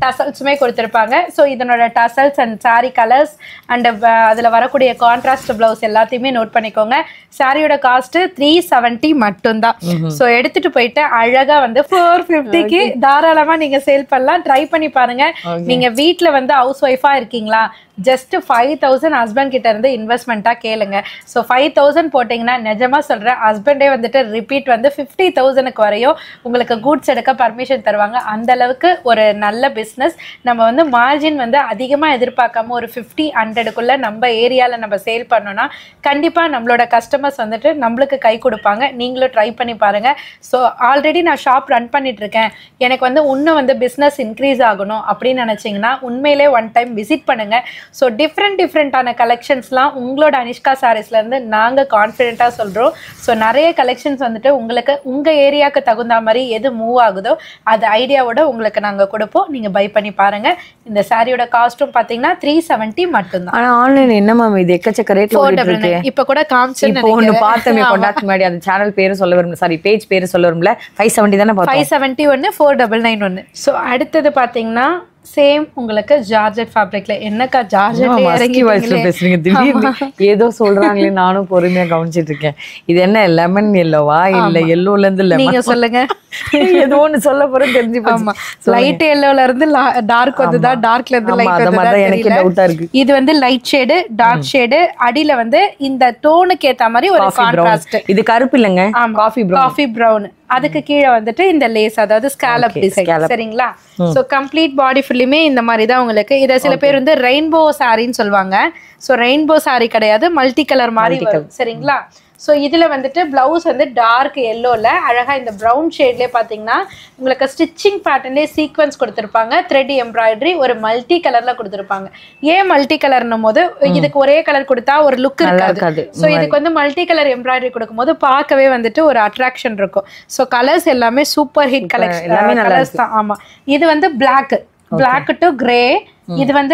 டசல்ஸுமே கொடுத்துருப்பாங்க. ஸோ இதனோட tassels and sari colours and அதில் வரக்கூடிய கான்ட்ராஸ்ட் பிளவுஸ் எல்லாத்தையுமே நோட் பண்ணிக்கோங்க. சாரியோட காஸ்ட் த்ரீ செவன்ட்டி மட்டும்தான். ஸோ எடுத்துட்டு போயிட்டு அழகா வந்து ஃபோர் ஃபிஃப்டிக்கு தாராளமா நீங்க சேல் பண்ணலாம். ட்ரை பண்ணி பாருங்க. நீங்க வீட்டுல வந்து ஹவுஸ் ஒய்ஃபா இருக்கீங்களா, ஜஸ்ட் ஃபைவ் தௌசண்ட் ஹஸ்பண்ட் கிட்ட இருந்து இன்வெஸ்ட்மெண்ட்டா கேளுங்க. ஸோ ஃபைவ் தௌசண்ட் போட்டிங்கன்னா நிஜமா சொல்றேன், ஹஸ்பண்டே வந்துட்டு ரிப்பீட் வந்து ஃபிஃப்டி தௌசண்ட்க்கு வரையும் உங்களுக்கு கூட்ஸ் எடுக்க பர்மிஷன் தருவாங்க. அந்த அளவுக்கு ஒரு நல்ல பிஸ்னஸ். நம்ம வந்து மார்ஜின் வந்து அதிகமாக எதிர்பார்க்காம ஒரு ஃபிஃப்டி ஹண்ட்ரடுக்குள்ள நம்ம ஏரியாவில் நம்ம சேல் பண்ணோம்னா கண்டிப்பாக நம்மளோட கஸ்டமர்ஸ் வந்துட்டு நம்மளுக்கு கை கொடுப்பாங்க. நீங்களும் ட்ரை பண்ணி பாருங்க. ஸோ ஆல்ரெடி நான் ஷாப் ரன் பண்ணிட்டு இருக்கேன், எனக்கு வந்து இன்னும் வந்து பிஸ்னஸ் இன்க்ரீஸ் ஆகணும் அப்படின்னு நினைச்சீங்கன்னா உண்மையிலே ஒன் டைம் விசிட் பண்ணுங்க. ஸோ டிஃப்ரெண்ட் டிஃப்ரெண்ட்டான கலெக்ஷன்ஸ்லாம் உங்களோட அனிஷ்கா சாரீஸ்லேருந்து நாங்கள் கான்ஃபிடென்ட்டாக சொல்கிறோம். ஸோ நிறைய கலெக்ஷன்ஸ் வந்துட்டு உங்களுக்கு உங்கள் ஏரியாவுக்கு தகுந்த மாதிரி எது மூவ் ஆகுதோ அது ஐடியாவோட உங்களுக்கு நாங்கள் கொடுப்போம். நீங்கள் பை பண்ணி பாருங்கள். இந்த சாரியோட காஸ்ட்டும் பார்த்தீங்கன்னா த்ரீ செவன்ட்டி மட்டும்தான். ஆனால் ஆன்லைன் என்ன மேம் இது எக்கச்சக்க ரேட் இருக்கு. இப்போ கூட காமிச்சு ஒன்று பார்த்தமே கொண்டாட்டு முன்னாடி அந்த சேனல் பேரு சொல்ல வரும், சாரி பேஜ் பேரு சொல்ல வரும்ல, ஃபைவ் செவன்ட்டி தானே ஃபைவ் செவன்ட்டி ஒன்று ஃபோர் டபுள் நைன் ஒன்று. ஸோ அடுத்தது பார்த்தீங்கன்னா சேம் உங்களுக்கு ஜார்ஜெட் ஃபேப்ரிக்ல. என்னக்கா ஜார்ஜெட் இறங்கி பேசுறீங்க திடீர்னு ஏதோ சொல்றாங்களே, நானும் பொறுமையா கவனிச்சிட்டு இருக்கேன். இது என்ன லெமன் எல்லோவா இல்ல எல்லோல இருந்து லெமன்? நீங்க சொல்லுங்க. ஏதோ ஒன்னு சொல்ல போறேன் தெரிஞ்சு ஆமா, லைட் எல்லோல இருந்து டார்க் வந்துதா, டார்க்ல இருந்து லைட் வந்துதா, எனக்கு டவுட்டா இருக்கு. இது வந்து லைட் ஷேடு, டார்க் ஷேடு, அடியில வந்து இந்த டோனுக்கு ஏத்த மாதிரி ஒரு கான்ட்ராஸ்ட். இது கருப்பு இல்லங்க, காஃபி பிரவுன். Coffee brown. அதுக்கு கீழே வந்துட்டு இந்த லேஸ், அதாவது ஸ்காலப் டிசைன். சரிங்களா? சோ கம்ப்ளீட் பாடி ஃபுல்லுமே இந்த மாதிரி தான் உங்களுக்கு. இத சில பேர் வந்து ரெயின்போ சாரின்னு சொல்லுவாங்க. சோ ரெயின்போ சாரி கிடையாது, மல்டி கலர் மாதிரி வரும். சரிங்களா? ஸோ இதில் வந்துட்டு பிளவுஸ் வந்து டார்க் எல்லோவில் அழகாக இந்த ப்ரௌன் ஷேட்லேயே பார்த்தீங்கன்னா உங்களுக்கு ஸ்டிச்சிங் பேட்டர்ன்லேயே சீக்வன்ஸ் கொடுத்துருப்பாங்க. த்ரெட் எம்ப்ராய்டரி ஒரு மல்டி கலரில் கொடுத்துருப்பாங்க. ஏன் மல்டி கலர்னும் போது இதுக்கு ஒரே கலர் கொடுத்தா ஒரு லுக் இருக்காது. ஸோ இதுக்கு வந்து மல்டி கலர் எம்ப்ராய்டரி கொடுக்கும்போது பார்க்கவே வந்துட்டு ஒரு அட்ராக்ஷன் இருக்கும். ஸோ கலர்ஸ் எல்லாமே சூப்பர் ஹிட் கலெக்ஷன் கலர்ஸ் தான். ஆமாம், இது வந்து பிளாக் பிளாக் டு கிரே. இது வந்து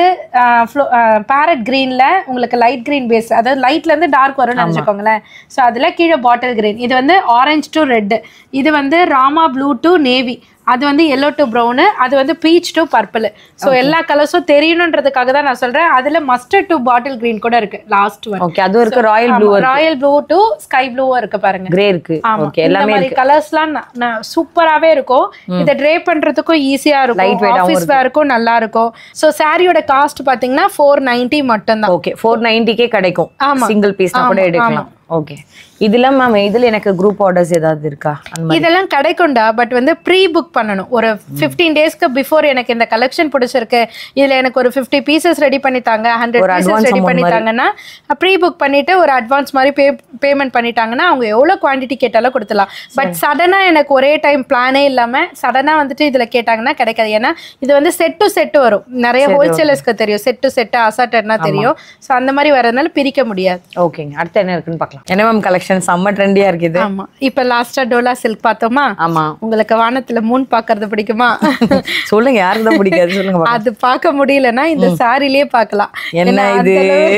பேரட் கிரீன்ல உங்களுக்கு லைட் கிரீன் பேஸ், அதாவது லைட்ல இருந்து டார்க் வரும்னு நினைச்சுக்கோங்களேன். ஸோ அதுல கீழே பாட்டில் கிரீன். இது வந்து ஆரஞ்சு டு ரெட். இது வந்து ராமா ப்ளூ டு நேவி. அது வந்து எல்லோ டு ப்ரௌனு. அது வந்து பீச் டு பர்பிள். ஸோ எல்லா கலர்ஸும் தெரியணுன்றதுக்காக தான் நான் சொல்றேன். அதுல மஸ்டர்ட் டு பாட்டில் கிரீன் கூட இருக்கு லாஸ்ட் ஒன். ஓகே, அது இருக்கு. Royal blue, royal blue to sky ப்ளூவும் இருக்கு பாருங்க. கிரே இருக்கு. ஓகே, எல்லாமே இருக்கு. கலர்ஸ்லாம் சூப்பராவே இருக்கும். இத ட்ரே பண்றதுக்கும் ஈஸியா இருக்கும், ஆபீஸ் வேர்க்கும் நல்லா இருக்கும். சோ சாரியோட காஸ்ட் பாத்தீங்கன்னா ஃபோர் நைன்ட்டி மட்டும் தான். ஓகே, ஃபோர் நைன்ட்டிக்கே கிடைக்கும். சிங்கிள் பீஸ்னா கூட எடுக்கலாம். ஓகே, இதுல மேம் இதுல எனக்கு குரூப் ஆர்டர்ஸ் ஏதாவது இருக்கா? இதெல்லாம் கிடைக்கும்டா, பட் வந்து ப்ரீ புக் பண்ணணும். ஒரு ஃபிஃப்டீன் டேஸ்க்கு பிஃபோர் எனக்கு இந்த கலெக்ஷன் பிடிச்சிருக்கு, இதுல எனக்கு ஒரு ஃபிஃப்டி பீசஸ் ரெடி பண்ணிட்டாங்க, ஹண்ட்ரட் பீசஸ் ரெடி பண்ணிட்டாங்கன்னா ப்ரீ புக் பண்ணிட்டு ஒரு அட்வான்ஸ் மாதிரி பே பேமெண்ட் பண்ணிட்டாங்கன்னா அவங்க எவ்வளவு குவான்டிட்டி கேட்டாலும் கொடுத்துலாம். பட் சடனா எனக்கு ஒரே டைம் பிளானே இல்லாம சடனா வந்துட்டு இதுல கேட்டாங்கன்னா கிடைக்காது. ஏன்னா இது வந்து செட் டு செட் வரும். நிறைய ஹோல்சேலர்ஸ்க்கு தெரியும், செட் டு செட் அசாட்டட்னா தெரியும். ஸோ அந்த மாதிரி வரதுனால பிரிக்க முடியாது. ஓகேங்க, அடுத்து என்ன இருக்குன்னு பார்க்கலாம். என்ன மேம் கலெக்ஷன் செம்ம ட்ரெண்டியா இருக்குது. ஆமா, இப்ப லாஸ்டா டோலா சில்க் பார்த்தோமா? ஆமா. உங்களுக்கு வானத்துல மூன் பாக்குறது பிடிக்குமா? சொல்லுங்க, யாருதான் பிடிக்காது சொல்லுங்க. அது பார்க்க முடியலன்னா இந்த சாரிலேயே பார்க்கலாம். என்ன இது?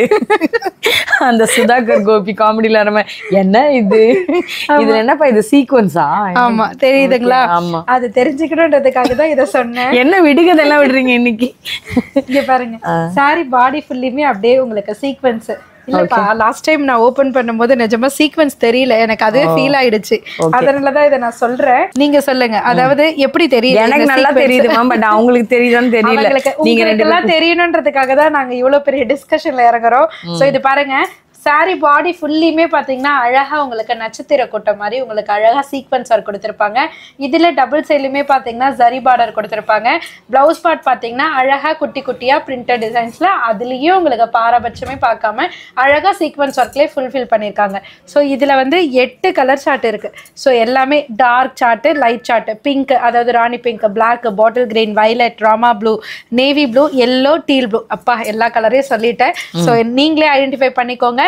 அந்த சுதாகர் கோபி காமெடியில நம்ம என்ன இது, இதுல என்னப்பா இது சீக்வன்ஸா? ஆமா, தெரியுதுங்களா? ஆமா, அது தெரிஞ்சுக்கணும்ன்றதுக்காக தான் இத சொன்னேன். என்ன விடுகதெல்லாம் விடுறீங்க இன்னைக்கு? இங்க பாருங்க, சாரி பாடி ஃபுல்லுமே அப்படியே உங்களுக்கு சீக்வன்ஸ். இல்லப்பா, லாஸ்ட் டைம் நான் ஓபன் பண்ணும்போது நிஜமா சீக்வன்ஸ் தெரியல, எனக்கு அதே ஃபீல் ஆயிடுச்சு. அதனாலதான் இதை நான் சொல்றேன். நீங்க சொல்லுங்க, அதாவது எப்படி தெரியுது? எனக்கு நல்லா தெரியுது மேம், பட் அவங்களுக்கு தெரியுதான்னு தெரியல. நீங்க ரெண்டு எல்லாம் தெரியணும்ன்றதுக்காக தான் நாங்க இவ்வளவு பெரிய டிஸ்கஷன்ல இறங்குறோம். சோ இது பாருங்க, சாரி பாடி ஃபுல்லியுமே பார்த்தீங்கன்னா அழகா உங்களுக்கு நட்சத்திர கொட்டை மாதிரி உங்களுக்கு அழகா சீக்வன்ஸ் ஒர்க் கொடுத்துருப்பாங்க. இதுல டபுள் சைடுமே பார்த்தீங்கன்னா ஜரி பார்டர் கொடுத்துருப்பாங்க. பிளவுஸ் பார்ட் பார்த்தீங்கன்னா அழகா குட்டி குட்டியா பிரிண்டட் டிசைன்ஸ்ல அதுலயும் உங்களுக்கு பாரபட்சமே பார்க்காம அழகா சீக்வன்ஸ் ஒர்க்லேயே ஃபுல்ஃபில் பண்ணியிருக்காங்க. ஸோ இதுல வந்து எட்டு கலர் சார்ட் இருக்கு. ஸோ எல்லாமே dark chart, light chart, pink அதாவது rani pink, black, bottle green, violet, rama blue, navy blue, yellow, teal blue. அப்பா எல்லா கலரையும் சொல்லிட்டேன். ஸோ நீங்களே ஐடென்டிஃபை பண்ணிக்கோங்க.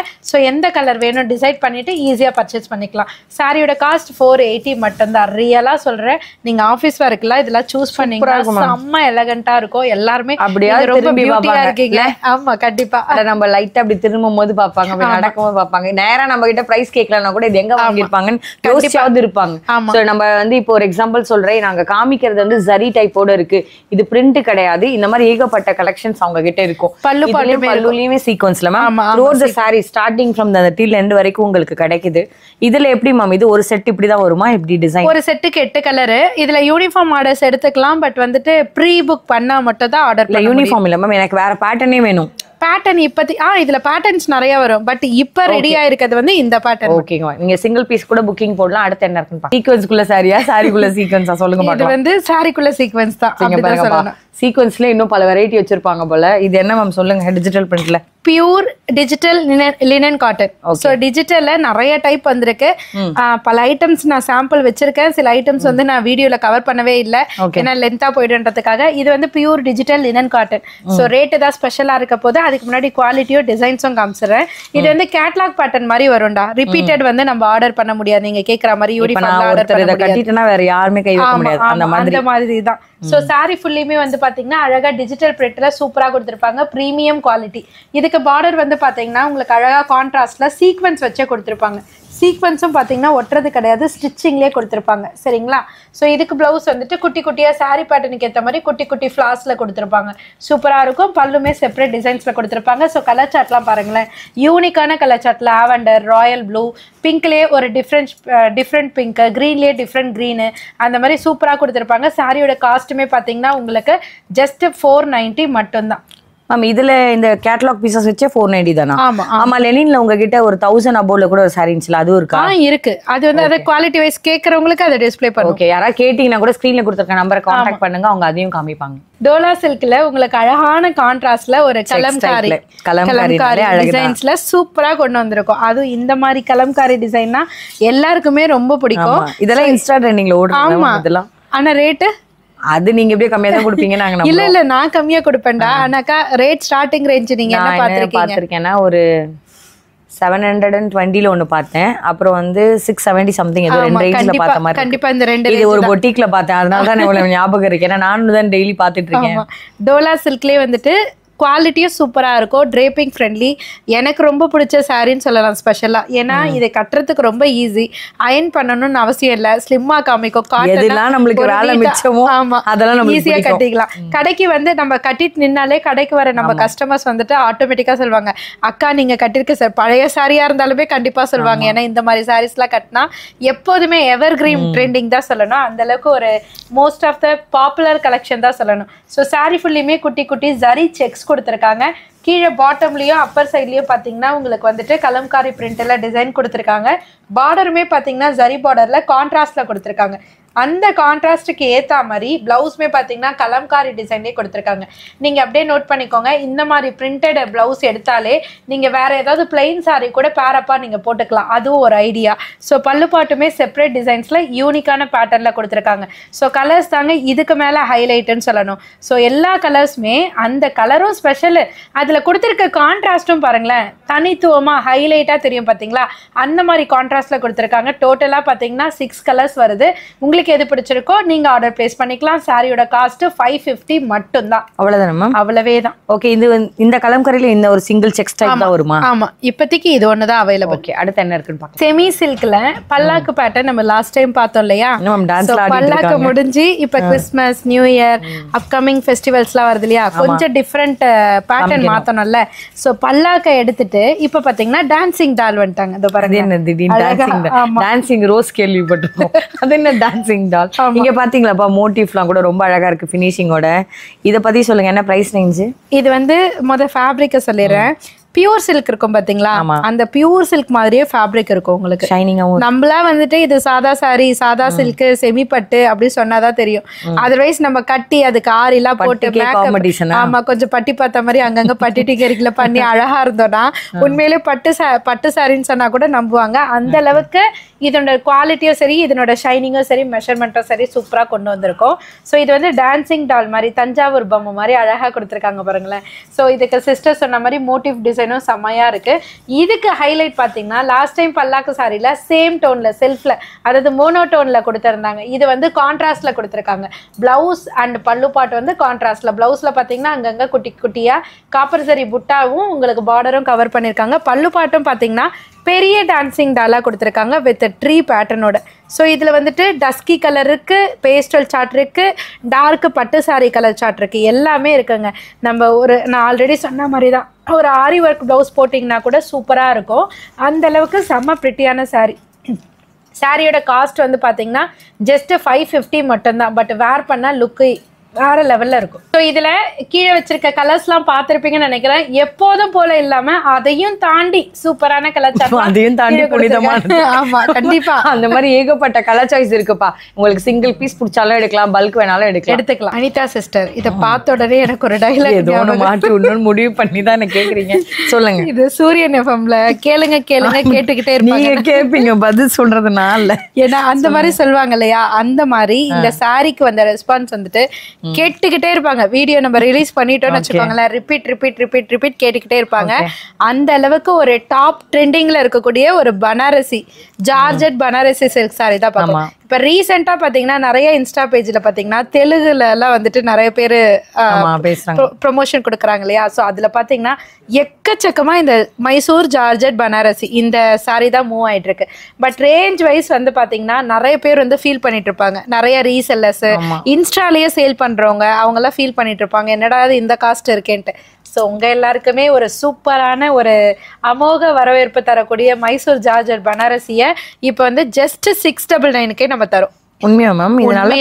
ஸோ எந்த கலர் வேணும் டிசைட் பண்ணிட்டு ஈஸியாக பர்ச்சேஸ் பண்ணிக்கலாம். சாரியோட காஸ்ட் ஃபோர் எயிட்டி மட்டும்தான். ரியலாக சொல்கிறேன், நீங்கள் ஆஃபீஸ் ஒர்க்கெலாம் இதெல்லாம் சூஸ் பண்ணீங்கன்னா செம்ம எலகண்டா இருக்கும். எல்லாருமே அப்படியே ரொம்ப பியூட்டியா இருக்கீங்க. ஆமா கண்டிப்பா. அத நம்ம லைட்டா அப்படி திரும்பும் போது பாப்பாங்க, அப்படி நடக்கும் போது பாப்பாங்க. நேரா நம்ம கிட்ட பிரைஸ் கேட்கலன்னா கூட இது எங்க வாங்கிருப்பாங்கன்னு யோசிச்சாவது இருப்பாங்க. சோ நம்ம வந்து இப்போ ஒரு எக்ஸாம்பிள் சொல்றேன், நாங்க காமிக்கிறது வந்து ஜரி டைப்போட இருக்கு, இது பிரிண்ட் கிடையாது. இந்த மாதிரி ஏகப்பட்ட கலெக்ஷன்ஸ் அவங்க கிட்ட இருக்கும். பல்லு பல்லுலயுமே சீக்வென்ஸ்ல ma'am through the sari starting from the till end வரைக்கும் உங்களுக்கு கிடைக்குது. இதுல எப்படி மேம் இது ஒரு செட் இப்படி தான் வருமா, எப்படி டிசைன்? ஒரு செட்டுக்கு எட்டு கலர். இதுல யூனிஃபார்ம் ஆர்டர்ஸ் எடுத்துக்கலாம், பட் வந்துட்டு ப்ரீ புக் பண்ணா மட்டும் தான் ஆர்டர் பண்ண. யூனிஃபார்ம் இல்ல மேம், எனக்கு வேற பேட்டர்னே வேணும். பேட்டர்ன் இப்பத்தி ஆ இதுல பேட்டர்ன்ஸ் நிறைய வரும், பட் இப்ப ரெடியா இருக்கிறது வந்து இந்த பேட்டர்ன். ஓகேங்க, நீங்க சிங்கிள் பீஸ் கூட புக்கிங் போடலாம். அடுத்து என்ன இருக்குன்னு பாருங்க. சீக்வென்ஸ்க்குள்ள சாரியா, சாரிக்குள்ள சீக்வென்ஸா சொல்லுங்க பாக்கலாம். இது வந்து சாரிக்குள்ள சீக்வென்ஸ் தான். அப்படிதான் சொல்லணும். சீக்வென்ஸ்ல இன்னும் பல வெரைட்டி வச்சிருப்பாங்க போல. இது என்ன மேம் சொல்லுங்க? டிஜிட்டல் பிரிண்ட்ல pure digital linen cotton. So டிஜிட்டல்ல நிறைய டைப் வந்திருக்கு. பல ஐட்டம்ஸ் நான் சாம்பிள் வச்சிருக்கேன். சில ஐட்டம்ஸ் வந்து நான் வீடியோல கவர் பண்ணவே இல்ல, ஏன்னா லென்த்தா போயிடுன்றதுக்காக. இது வந்து pure digital linen cotton. So rate ஏதாவது ஸ்பெஷலா இருக்க போது அதுக்கு முன்னாடி குவாலிட்டியோ டிசைன்ஸும் காமிச்சிடுறேன். இது வந்து கேட்லாக் பேட்டர்ன் மாதிரி வரும்டா. ரிப்பீட்டட் வந்து நம்ம ஆர்டர் பண்ண முடியாது. நீங்க கேக்குற மாதிரி யூனிஃபார்ம்ல ஆர்டர் பண்ண முடியாது. கட்டிட்டனா வேற யாருமே கை வைக்க முடியாது. அந்த மாதிரி அந்த மாதிரி தான். சோ சாரி ஃபுல்லியுமே வந்து பாத்தீங்கன்னா அழகா டிஜிட்டல் பிரிண்ட்ல சூப்பரா கொடுத்திருப்பாங்க. Premium quality. இதுக்கு பார்டர் வந்து பாத்தீங்கன்னா உங்களுக்கு அழகா கான்ட்ராஸ்ட்ல சீக்வென்ஸ் வச்சே கொடுத்திருப்பாங்க. சீக்வென்ஸும் பாத்தீங்கன்னா ஒட்டுறது கிடையாது, ஸ்டிச்சிங்லேயே கொடுத்திருப்பாங்க. சரிங்களா? ஸோ இதுக்கு பிளவுஸ் வந்துட்டு குட்டி குட்டியா சாரி பேட்டர்னுக்கு ஏற்ற மாதிரி குட்டி குட்டி ஃபிளாஸ்ல கொடுத்திருப்பாங்க. சூப்பரா இருக்கும். பல்லுமே செப்பரேட் டிசைன்ஸ்ல கொடுத்திருப்பாங்க. ஸோ கலர் சார்ட்லாம் பாருங்களேன், யூனிக்கான colour chart. Lavender, royal blue, பிங்க்லேயே ஒரு டிஃப்ரெண்ட் டிஃப்ரெண்ட் பிங்க், கிரீன்லேயே டிஃப்ரெண்ட் க்ரீனு, அந்த மாதிரி சூப்பரா கொடுத்திருப்பாங்க. சாரியோட காஸ்ட்டுமே பாத்தீங்கன்னா உங்களுக்கு ஜஸ்ட் ஃபோர் நைன்டி மட்டும்தான். மேம் இதுல இந்த கேட்டலாக் பீசஸ் வச்சே ஃபோர் நைன்டி தானா? ஆமா ஆமா. லெனின்ல உங்ககிட்ட ஒரு தௌசண்ட் அபோவ்ல கூட ஒரு சாரி இருந்துச்சுல, அதுவும் இருக்கா? இருக்கு. அது வந்து அதை குவாலிட்டி வைஸ் கேட்கறவங்களுக்கு அதை டிஸ்ப்ளே பண்ணுவோம். ஓகே, யாராவது கேட்டீங்கன்னா கூட ஸ்கிரீன்ல கொடுத்துருக்க நம்பரை கான்டாக்ட் பண்ணுங்க, அவங்க அதையும் காமிப்பாங்க. டோலா சில்க்ல உங்களுக்கு அழகான கான்ட்ராஸ்ட்ல ஒரு கலம்காரி கலம்காரி டிசைன்ஸ்ல சூப்பரா கொண்டு வந்திருக்கோம். அதுவும் இந்த மாதிரி கலம்காரி டிசைன்னா எல்லாருக்குமே ரொம்ப பிடிக்கும். இதெல்லாம் இன்ஸ்டா ட்ரெண்டிங்ல ஓடுது. இதெல்லாம் ஆனா ரேட்டு அது நீங்க எப்படியே கம்மியா தான் கொடுப்பீங்க? நாங்க இல்ல இல்ல நான் கம்மியா கொடுப்பேன்டா. ஆனாக்கா ரேட் ஸ்டார்டிங் ரேஞ்ச் நீங்க என்ன பாத்திருக்கீங்க? பாத்திருக்கேன்னா ஒரு செவன் ஹண்ட்ரட் அண்ட் டுவெண்ட்டில ஒன்னு பார்த்தேன். அப்புறம் வந்து சிக்ஸ் செவன்டி சம்திங் ஏதோ ரெண்டு ரேஞ்ச்ல பார்த்த மாதிரி. கண்டிப்பா இந்த ரெண்டு இது ஒரு பொட்டிக்ல பார்த்தேன், அதனால தான் இவ்வளவு ஞாபகம் இருக்கு. ஏன்னா நானும் தான் டெய்லி பார்த்துட்டு இருக்கேன். டோலா சில்க்லயே வந்துட்டு குவாலிட்டியும் சூப்பராக இருக்கும். Draping friendly. எனக்கு ரொம்ப பிடிச்ச சாரின்னு சொல்லலாம் ஸ்பெஷலாக. ஏன்னா இதை கட்டுறதுக்கு ரொம்ப ஈஸி, அயன் பண்ணணும்னு அவசியம் இல்லை, ஸ்லிம்மாக காமிக்கும். காட்டன் நம்மளுக்கு வேலை மிச்சமோ அதெல்லாம் ஈஸியாக கட்டிக்கலாம். கடைக்கு வந்து நம்ம கட்டிட்டு நின்னாலே கடைக்கு வர நம்ம கஸ்டமர்ஸ் வந்துட்டு ஆட்டோமேட்டிக்காக சொல்லுவாங்க, அக்கா நீங்கள் கட்டிருக்க சார். பழைய சாரியாக இருந்தாலுமே கண்டிப்பாக சொல்லுவாங்க. ஏன்னா இந்த மாதிரி சாரீஸ்லாம் கட்டினா எப்போதுமே எவர் கிரீன் ட்ரெண்டிங் தான் சொல்லணும். அந்த அளவுக்கு ஒரு most of the popular collection தான் சொல்லணும். ஸோ சாரி ஃபுல்லையுமே குட்டி குட்டி ஜரி செக்ஸ் கொடுத்துருக்காங்க. கீழே பாட்டம்லயும் அப்பர் சைட்லயும் பாத்தீங்கன்னா உங்களுக்கு வந்துட்டு கலம்காரி பிரிண்ட்ல டிசைன் கொடுத்துருக்காங்க. பார்டருமே பாத்தீங்கன்னா ஜரி பார்டர்ல கான்ட்ராஸ்ட்ல கொடுத்துருக்காங்க. அந்த கான்ட்ராஸ்டுக்கு ஏற்ற மாதிரி பிளவுஸ்மே பார்த்தீங்கன்னா கலம்காரி டிசைன்லேயே கொடுத்துருக்காங்க. நீங்கள் அப்படியே நோட் பண்ணிக்கோங்க, இந்த மாதிரி பிரிண்டட் பிளவுஸ் எடுத்தாலே நீங்கள் வேற ஏதாவது பிளெயின் சாரி கூட பேரப்பாக நீங்கள் போட்டுக்கலாம். அதுவும் ஒரு ஐடியா. ஸோ பல்லு பாட்டுமே செப்பரேட் டிசைன்ஸில் யூனிக்கான பேட்டர்னில் கொடுத்துருக்காங்க. ஸோ கலர்ஸ் தாங்க இதுக்கு மேலே ஹைலைட்டுன்னு சொல்லணும். ஸோ எல்லா கலர்ஸுமே அந்த கலரும் ஸ்பெஷலு, அதில் கொடுத்துருக்க கான்ட்ராஸ்ட்டும் பாருங்களேன் தனித்துவமாக ஹைலைட்டாக தெரியும் பார்த்தீங்களா? அந்த மாதிரி கான்ட்ராஸ்டில் கொடுத்துருக்காங்க. டோட்டலாக பார்த்தீங்கன்னா சிக்ஸ் கலர்ஸ் வருது. உங்களுக்கு எது பிடிச்சிருக்கோ நீங்க ஆர்டர் பிளேஸ் பண்ணிக்கலாம். சாரியோட காஸ்ட் ஃபைவ் ஃபிஃப்டி மட்டும் தான். அவ்வளவுதானே மேம்? அவ்வளவே தான். ஓகே, இது இந்த கலம்கரியில இந்த ஒரு சிங்கிள் செக்ஸ் டைப் தான் வருமா? ஆமா, இப்போதைக்கு இது ஒன்னு தான் அவைலபிள். ஓகே, அடுத்து என்ன இருக்குன்னு பார்க்கலாம். செமி சில்க்ல பல்லாக்கு பேட்டர்ன் நம்ம லாஸ்ட் டைம் பார்த்தோம் இல்லையா? பல்லாக்கு முடிஞ்சு இப்ப கிறிஸ்மஸ், நியூ இயர், அப்கமிங் ஃபெஸ்டிவல்ஸ்லாம் வருது இல்லையா? கொஞ்சம் டிஃப்ரெண்ட் பேட்டர்ன் மாத்தணும்ல. சோ பல்லாக்க எடுத்துட்டு இப்ப பாத்தீங்கன்னா டான்சிங் டால் வந்துட்டாங்க. இதோ பாருங்க, என்ன திடீர்னு டான்சிங் டான்சிங் ரோஸ் கேள்விப்பட்டிருக்கோம். அது என்ன டான்சிங் டால்? இங்க பாத்தீங்களாப்பா மோட்டிவ்லாம் கூட ரொம்ப அழகா இருக்கு ஃபினிஷிங்கோட. இத பத்தி சொல்லுங்க, என்ன பிரைஸ் ரேஞ்ச்? இது வந்து முத ஃபேப்ரிக்க சொல்லிடுறேன். பியூர் சில்க் இருக்கும் பாத்தீங்களா? அந்த பியூர் சில்க் மாதிரியே ஃபேப்ரிக் இருக்கும் உங்களுக்கு, ஷைனிங்காவும். நம்மளா வந்துட்டு இது சாதா சாரி, சாதா சில்க், செமி பட்டு அப்படி சொன்னாதான் தெரியும். அதர்வைஸ் நம்ம கட்டி அதுக்கு ஆரி எல்லாம் போட்டு மேக்கப், ஆமா கொஞ்சம் பட்டி பார்த்த மாதிரி அங்கங்க பட்டி டிகரிக்கல பண்ணி அழகா இருந்தோம்னா உண்மையிலே பட்டு பட்டு சாரின்னு சொன்னா கூட நம்புவாங்க. அந்த அளவுக்கு இதனோட குவாலிட்டியும் சரி, இதனோட ஷைனிங்கும் சரி, மெஷர்மெண்ட்டும் சரி சூப்பரா கொண்டு வந்திருக்கோம். ஸோ இது வந்து டான்சிங் டால் மாதிரி தஞ்சாவூர் பொம்மை மாதிரி அழகா கொடுத்துருக்காங்க பாருங்களேன். ஸோ இதுக்கு சிஸ்டர் சொன்ன மாதிரி மோட்டிவ் டிசைன் டிசைனும் செம்மையா இருக்கு. இதுக்கு ஹைலைட் பாத்தீங்கன்னா லாஸ்ட் டைம் பல்லாக்கு சாரில சேம் டோன்ல செல்ஃப்ல அதாவது மோனோ டோன்ல கொடுத்திருந்தாங்க. இது வந்து கான்ட்ராஸ்ட்ல கொடுத்திருக்காங்க. பிளவுஸ் அண்ட் பல்லு பாட்டு வந்து கான்ட்ராஸ்ட்ல. பிளவுஸ்ல பாத்தீங்கன்னா அங்கங்க குட்டி குட்டியா காப்பர் சரி புட்டாவும் உங்களுக்கு பார்டரும் கவர் பண்ணிருக்காங்க. பல்லு பாட்டும் பாத்தீங்கன்னா பெரிய டான்சிங் டாலா கொடுத்துருக்காங்க வித் ட்ரீ பேட்டர்னோட. ஸோ இதில் வந்துட்டு டஸ்கி கலர் இருக்கு, பேஸ்டல் சார்ட் இருக்கு, டார்க் பட்டு சாரி கலர் சார்ட் இருக்கு, எல்லாமே இருக்குங்க. நம்ம ஒரு நான் ஆல்ரெடி சொன்ன மாதிரி தான் ஒரு ஆரி ஒர்க் ப்ளவுஸ் போட்டிங்கன்னா கூட சூப்பராக இருக்கும். அந்த அளவுக்கு செம்ம பிரிட்டியான சாரி. சாரியோட காஸ்ட் வந்து பார்த்தீங்கன்னா ஜஸ்ட் ஃபைவ் ஃபிஃப்டி மட்டும்தான். பட் வேர் பண்ணால் லுக்கு வேற லெவல்ல இருக்கும். ஸோ இதுல கீழே வச்சிருக்க கலர்ஸ் எல்லாம் பார்த்திருப்பீங்கன்னு நினைக்கிறேன். எப்போதும் போல இல்லாம அதையும் தாண்டி சூப்பரான கலர் சார்ட், அதையும் தாண்டி புனிதமான. ஆமா கண்டிப்பா அந்த மாதிரி ஏகப்பட்ட கலர் சாய்ஸ் இருக்குப்பா. உங்களுக்கு சிங்கிள் பீஸ் பிடிச்சாலும் எடுக்கலாம், பல்க் வேணாலும் எடுக்கலாம் எடுத்துக்கலாம். அனிதா சிஸ்டர் இதை பார்த்த உடனே எனக்கு ஒரு டைலாக் ஏதோ ஒன்று மாற்றி இன்னொன்று முடிவு பண்ணி தான் எனக்கு கேக்குறீங்க. சொல்லுங்க. இது சூரியன் எஃப்எம்ல கேளுங்க கேளுங்க கேட்டுக்கிட்டே இருப்பாங்க. நீங்க கேட்பீங்க பதில் சொல்றதுனால. ஏன்னா அந்த மாதிரி சொல்லுவாங்க இல்லையா, அந்த மாதிரி இந்த சாரிக்கு வந்த ரெஸ்பான்ஸ் வந்துட்டு கேட்டுக்கிட்டே இருப்பாங்க. வீடியோ நம்ம ரிலீஸ் பண்ணிட்டோம்னு வச்சுக்கோங்களேன், ரிப்பீட் ரிப்பீட் ரிப்பீட் ரிப்பீட் கேட்டுக்கிட்டே இருப்பாங்க. அந்த அளவுக்கு ஒரு டாப் ட்ரெண்டிங்ல இருக்கக்கூடிய ஒரு பனாரசி ஜார்ஜெட் பனாரசி சில்க் சாரி தான் பார்க்கலாம். இப்ப ரீசெண்டா பாத்தீங்கன்னா நிறைய இன்ஸ்டா பேஜ்ல பாத்தீங்கன்னா தெலுங்குல எல்லாம் வந்துட்டு நிறைய பேரு ப்ரொமோஷன் கொடுக்குறாங்க இல்லையா. ஸோ அதுல பாத்தீங்கன்னா எக்கச்சக்கமா இந்த மைசூர் ஜார்ஜெட் பனாரசி இந்த சாரி தான் மூவ் ஆயிட்டு இருக்கு. பட் ரேஞ்ச் வைஸ் வந்து பாத்தீங்கன்னா நிறைய பேர் வந்து ஃபீல் பண்ணிட்டு இருப்பாங்க. நிறைய ரீசெல்லர்ஸ் இன்ஸ்டாலேயே சேல் பண்றவங்க அவங்க எல்லாம் ஃபீல் பண்ணிட்டு இருப்பாங்க, என்னடா இந்த காஸ்ட் இருக்கேன்ட்டு. ஸோ உங்க எல்லாருக்குமே ஒரு சூப்பரான ஒரு அமோக வரவேற்பு தரக்கூடிய மைசூர் ஜார்ஜெட் பனாரசியை இப்போ வந்து ஜஸ்ட் சிக்ஸ் டபுள் நைனுக்கே நம்ம தரோம். உண்மையா மேம்?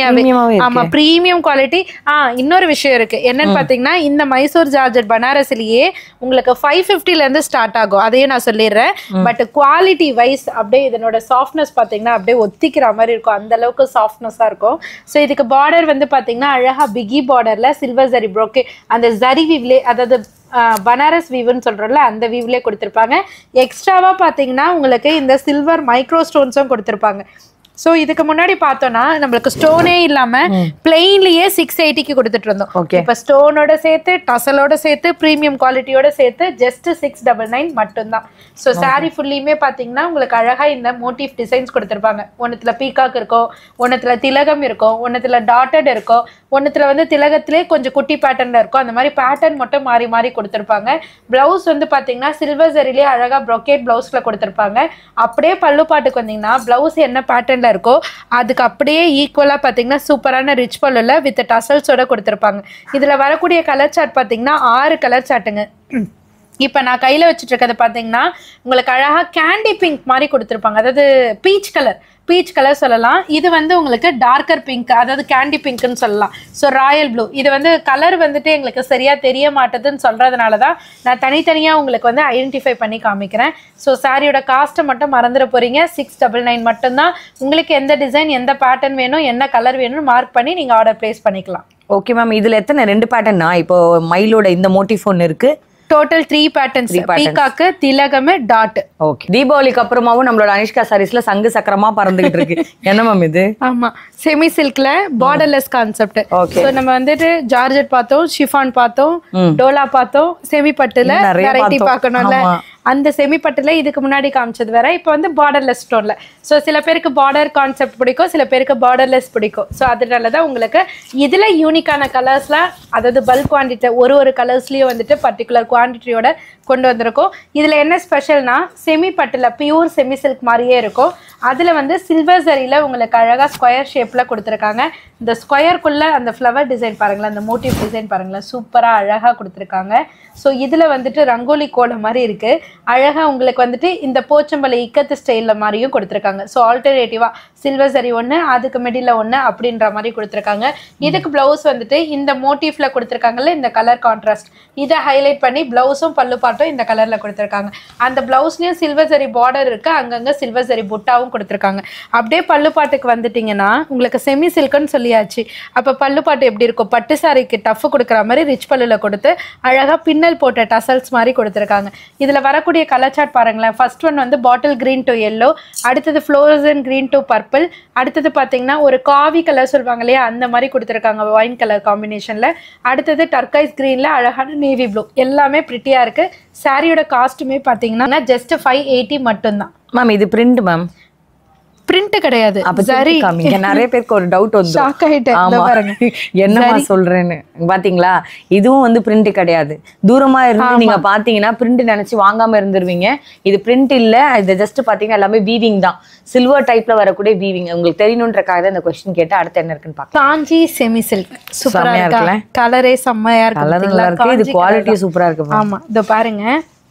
ஆமா பிரீமியம் குவாலிட்டி. ஆஹ் இன்னொரு விஷயம் இருக்கு என்னன்னு பாத்தீங்கன்னா, இந்த மைசூர் ஜார்ஜெட் பனாரசிலேயே உங்களுக்கு ஃபைவ் பிப்டில இருந்து ஸ்டார்ட் ஆகும். அதையும் நான் சொல்லிடுறேன். பட் குவாலிட்டி வைஸ் அப்படியே இதனோட சாஃப்ட்னஸ் பாத்தீங்கன்னா அப்படியே ஒத்திக்கிற மாதிரி இருக்கும். அந்த அளவுக்கு சாஃப்ட்னஸா இருக்கும். ஸோ இதுக்கு பார்டர் வந்து பாத்தீங்கன்னா அழகா பிகி பார்டர்ல சில்வர் ஜரி ப்ரோக்கே அந்த ஜரி விவ்லே அதாவது பனாரஸ் வீவுன்னு சொல்றோம்ல அந்த வீவ்லேயே கொடுத்துருப்பாங்க. எக்ஸ்ட்ராவா பாத்தீங்கன்னா உங்களுக்கு இந்த சில்வர் மைக்ரோ ஸ்டோன்ஸும் கொடுத்துருப்பாங்க. ஸோ இதுக்கு முன்னாடி பார்த்தோம்னா நம்மளுக்கு ஸ்டோனே இல்லாம பிளெயின்லயே சிக்ஸ் எயிட்டிக்கு கொடுத்துட்டு இருந்தோம். இப்ப ஸ்டோனோட சேர்த்து டசலோட சேர்த்து பிரீமியம் குவாலிட்டியோட சேர்த்து ஜஸ்ட் சிக்ஸ் டபுள் நைன் மட்டும்தான். ஸோ சாரி ஃபுல்லியுமே பாத்தீங்கன்னா உங்களுக்கு அழகா இந்த மோட்டிவ் டிசைன்ஸ் கொடுத்துருப்பாங்க. ஒன்னுத்துல பீகாக் இருக்கும், ஒன்னுத்துல திலகம் இருக்கும், ஒன்னுத்துல டாட்டட் இருக்கும், ஒன்னுத்துல வந்து திலகத்திலே கொஞ்சம் குட்டி பேட்டர்ன்ல இருக்கும். அந்த மாதிரி பேட்டர்ன் மட்டும் மாறி மாறி கொடுத்துருப்பாங்க. பிளவுஸ் வந்து பாத்தீங்கன்னா சில்வர் ஜரிலேயே அழகா ப்ரொக்கேட் பிளவுஸ்ல கொடுத்துருப்பாங்க. அப்படியே பல்லு பாட்டுக்கு வந்தீங்கன்னா பிளவுஸ் என்ன பேட்டர்ன்ல இருக்கோ அதுக்கு அப்படியே ஈக்குவலா பாத்தீங்கன்னா சூப்பரான ரிச் பல்லுல வித் டசல்ஸோட கொடுத்திருப்பாங்க. இதுல வரக்கூடிய கலர் சார்ட் பாத்தீங்கன்னா ஆறு கலர் சார்ட்டுங்க. இப்ப நான் கையில வச்சுட்டு இருக்கிறது பாத்தீங்கன்னா உங்களுக்கு அழகா கேண்டி பிங்க் மாதிரி கொடுத்திருப்பாங்க. அதாவது பீச் கலர் பீச் கலர் சொல்லலாம். இது வந்து உங்களுக்கு டார்க்கர் பிங்க் அதாவது கேண்டி பிங்க்னு சொல்லலாம். ஸோ ராயல் ப்ளூ இது வந்து கலர் வந்துட்டு எங்களுக்கு சரியா தெரிய மாட்டேதுன்னு சொல்றதுனால தான் நான் தனித்தனியா உங்களுக்கு வந்து ஐடென்டிஃபை பண்ணி காமிக்கிறேன். ஸோ சாரியோட காஸ்ட்டை மட்டும் மறந்துட போறீங்க. சிக்ஸ் டபுள் நைன் மட்டும்தான். உங்களுக்கு எந்த டிசைன் எந்த பேட்டர்ன் வேணும் என்ன கலர் வேணும்னு மார்க் பண்ணி நீங்க ஆர்டர் பிளேஸ் பண்ணிக்கலாம். Okay ma'am. இதுல எத்தனை ரெண்டு பேட்டர்னா இப்போ மயிலோட இந்த மோட்டிவ் ஒன்று இருக்கு. டோட்டல் த்ரீ பேட்டர்ன்ஸ், பீகாக்கு, திலகம், டாட். ஓகே. தீபாவளிக்கு அப்புறமாவும் நம்மளோட அனிஷ்கா சாரீஸ்ல சங்கு சக்கரமா பறந்துகிட்டு இருக்கு. என்ன மேம் இது? ஆமா செமி சில்க்ல பார்டர்லெஸ் கான்செப்ட். சோ நம்ம வந்துட்டு ஜார்ஜெட் பார்த்தோம், ஷிஃபான் பார்த்தோம், டோலா பார்த்தோம், செமி பட்டுல வெரைட்டி பார்க்கணும்ல. அந்த செமி பட்டுல இதுக்கு முன்னாடி காமிச்சது வேற, இப்போ வந்து பார்டர்லெஸ் ஸ்டோன்ல. ஸோ சில பேருக்கு பார்டர் கான்செப்ட் பிடிக்கும், சில பேருக்கு பார்டர்லெஸ் பிடிக்கும். ஸோ அதனாலதான் உங்களுக்கு இதுல யூனிக்கான கலர்ஸ்ல அதாவது பல்க் குவான்டிட்டி ஒரு ஒரு கலர்ஸ்லயும் வந்துட்டு பர்டிகுலர் குவான்டிட்டியோட கொண்டு வந்திருக்கோம். இதுல என்ன ஸ்பெஷல்னா செமி பட்டுல பியூர் செமி சில்க் மாதிரியே இருக்கும். அதுல வந்து சில்வர் சரியில உங்களுக்கு அழகா ஸ்கொயர் ஷேப்ல கொடுத்துருக்காங்க. இந்த ஸ்கொயருக்குள்ள அந்த ஃப்ளவர் டிசைன் பாருங்களேன், அந்த மோட்டிவ் டிசைன் பாருங்களேன், சூப்பரா அழகா கொடுத்துருக்காங்க. ஸோ இதுல வந்துட்டு ரங்கோலி கோலம் மாதிரி இருக்கு. அழகா உங்களுக்கு வந்துட்டு இந்த போச்சம்பள்ளி இக்கத்து ஸ்டைல்ல மாதிரியும் கொடுத்துருக்காங்க. ஸோ ஆல்டர்னேட்டிவா சில்வர் சரி ஒன்று அதுக்கு மிடில் ஒன்று அப்படின்ற மாதிரி கொடுத்துருக்காங்க. இதுக்கு பிளவுஸ் வந்துட்டு இந்த மோட்டிவ்ல கொடுத்துருக்காங்கல்ல இந்த கலர் கான்ட்ராஸ்ட் இதை ஹைலைட் பண்ணி பிளவுஸும் பல்லு பாட்டும் இந்த கலர்ல கொடுத்துருக்காங்க. அந்த பிளவுஸ்லயும் சில்வர் சரி பார்டர் இருக்கு, அங்கங்க சில்வர் சரி புட்டாவும் கொடுத்துருக்காங்க. அப்படியே பல்லு பாட்டுக்கு வந்துட்டீங்கன்னா உங்களுக்கு செமி சில்க்னு சொல்லியாச்சு. அப்ப பல்லு பாட்டு எப்படி இருக்கும்? பட்டு சாரிக்கு டஃப் கொடுக்குற மாதிரி ரிச் பல்லுல கொடுத்து அழகா பின்னல் போட்ட டசல்ஸ் மாதிரி கொடுத்துருக்காங்க. இதுல வரக்கூடிய கலர் சார்ட் பாருங்களேன். ஃபர்ஸ்ட் ஒன் வந்து பாட்டில் கிரீன் டு எல்லோ, அடுத்தது ஃப்ளோரசன் கிரீன் டு பர்பிள், அடுத்தது பாத்தீங்கன்னா ஒரு காவி கலர் சொல்லுவாங்க இல்லையா அந்த மாதிரி கொடுத்துருக்காங்க ஒயின் கலர் காம்பினேஷன்ல, அடுத்தது டர்கைஸ் கிரீன்ல அழகான நேவி ப்ளூ. எல்லாமே பிரிட்டியா இருக்கு. சாரியோட காஸ்ட்டுமே பாத்தீங்கன்னா ஜஸ்ட் ஃபைவ் எயிட்டி மட்டும்தான் மேம். இது பிரிண்ட் மேம், பிரிண்ட் கிடையாது. சரி, நிறைய பேருக்கு ஒரு டவுட் வந்து ஷாக் ஆயிட்டேன் என்னமா சொல்றேன்னு. பாத்தீங்களா, இதுவும் வந்து பிரிண்ட் கிடையாது. தூரமா இருந்து நீங்க பாத்தீங்கன்னா பிரிண்ட் நினைச்சு வாங்காம இருந்துருவீங்க. இது பிரிண்ட் இல்ல, இது ஜஸ்ட் பாத்தீங்கன்னா எல்லாமே வீவிங் தான். சில்வர் டைப்ல வரக்கூடிய வீவிங். உங்களுக்கு தெரியணும்ன்றக்காக தான் இந்த क्वेश्चन கேட்டா அடுத்து என்ன இருக்குன்னு பாக்கலாம். காஞ்சி செமி சில்க் சூப்பரா இருக்குல்ல, கலரே செம்மையா இருக்கு. கலர் நல்லா இருக்கு, இது குவாலிட்டி சூப்பரா இருக்கு. ஆமா, இதோ பாருங்க,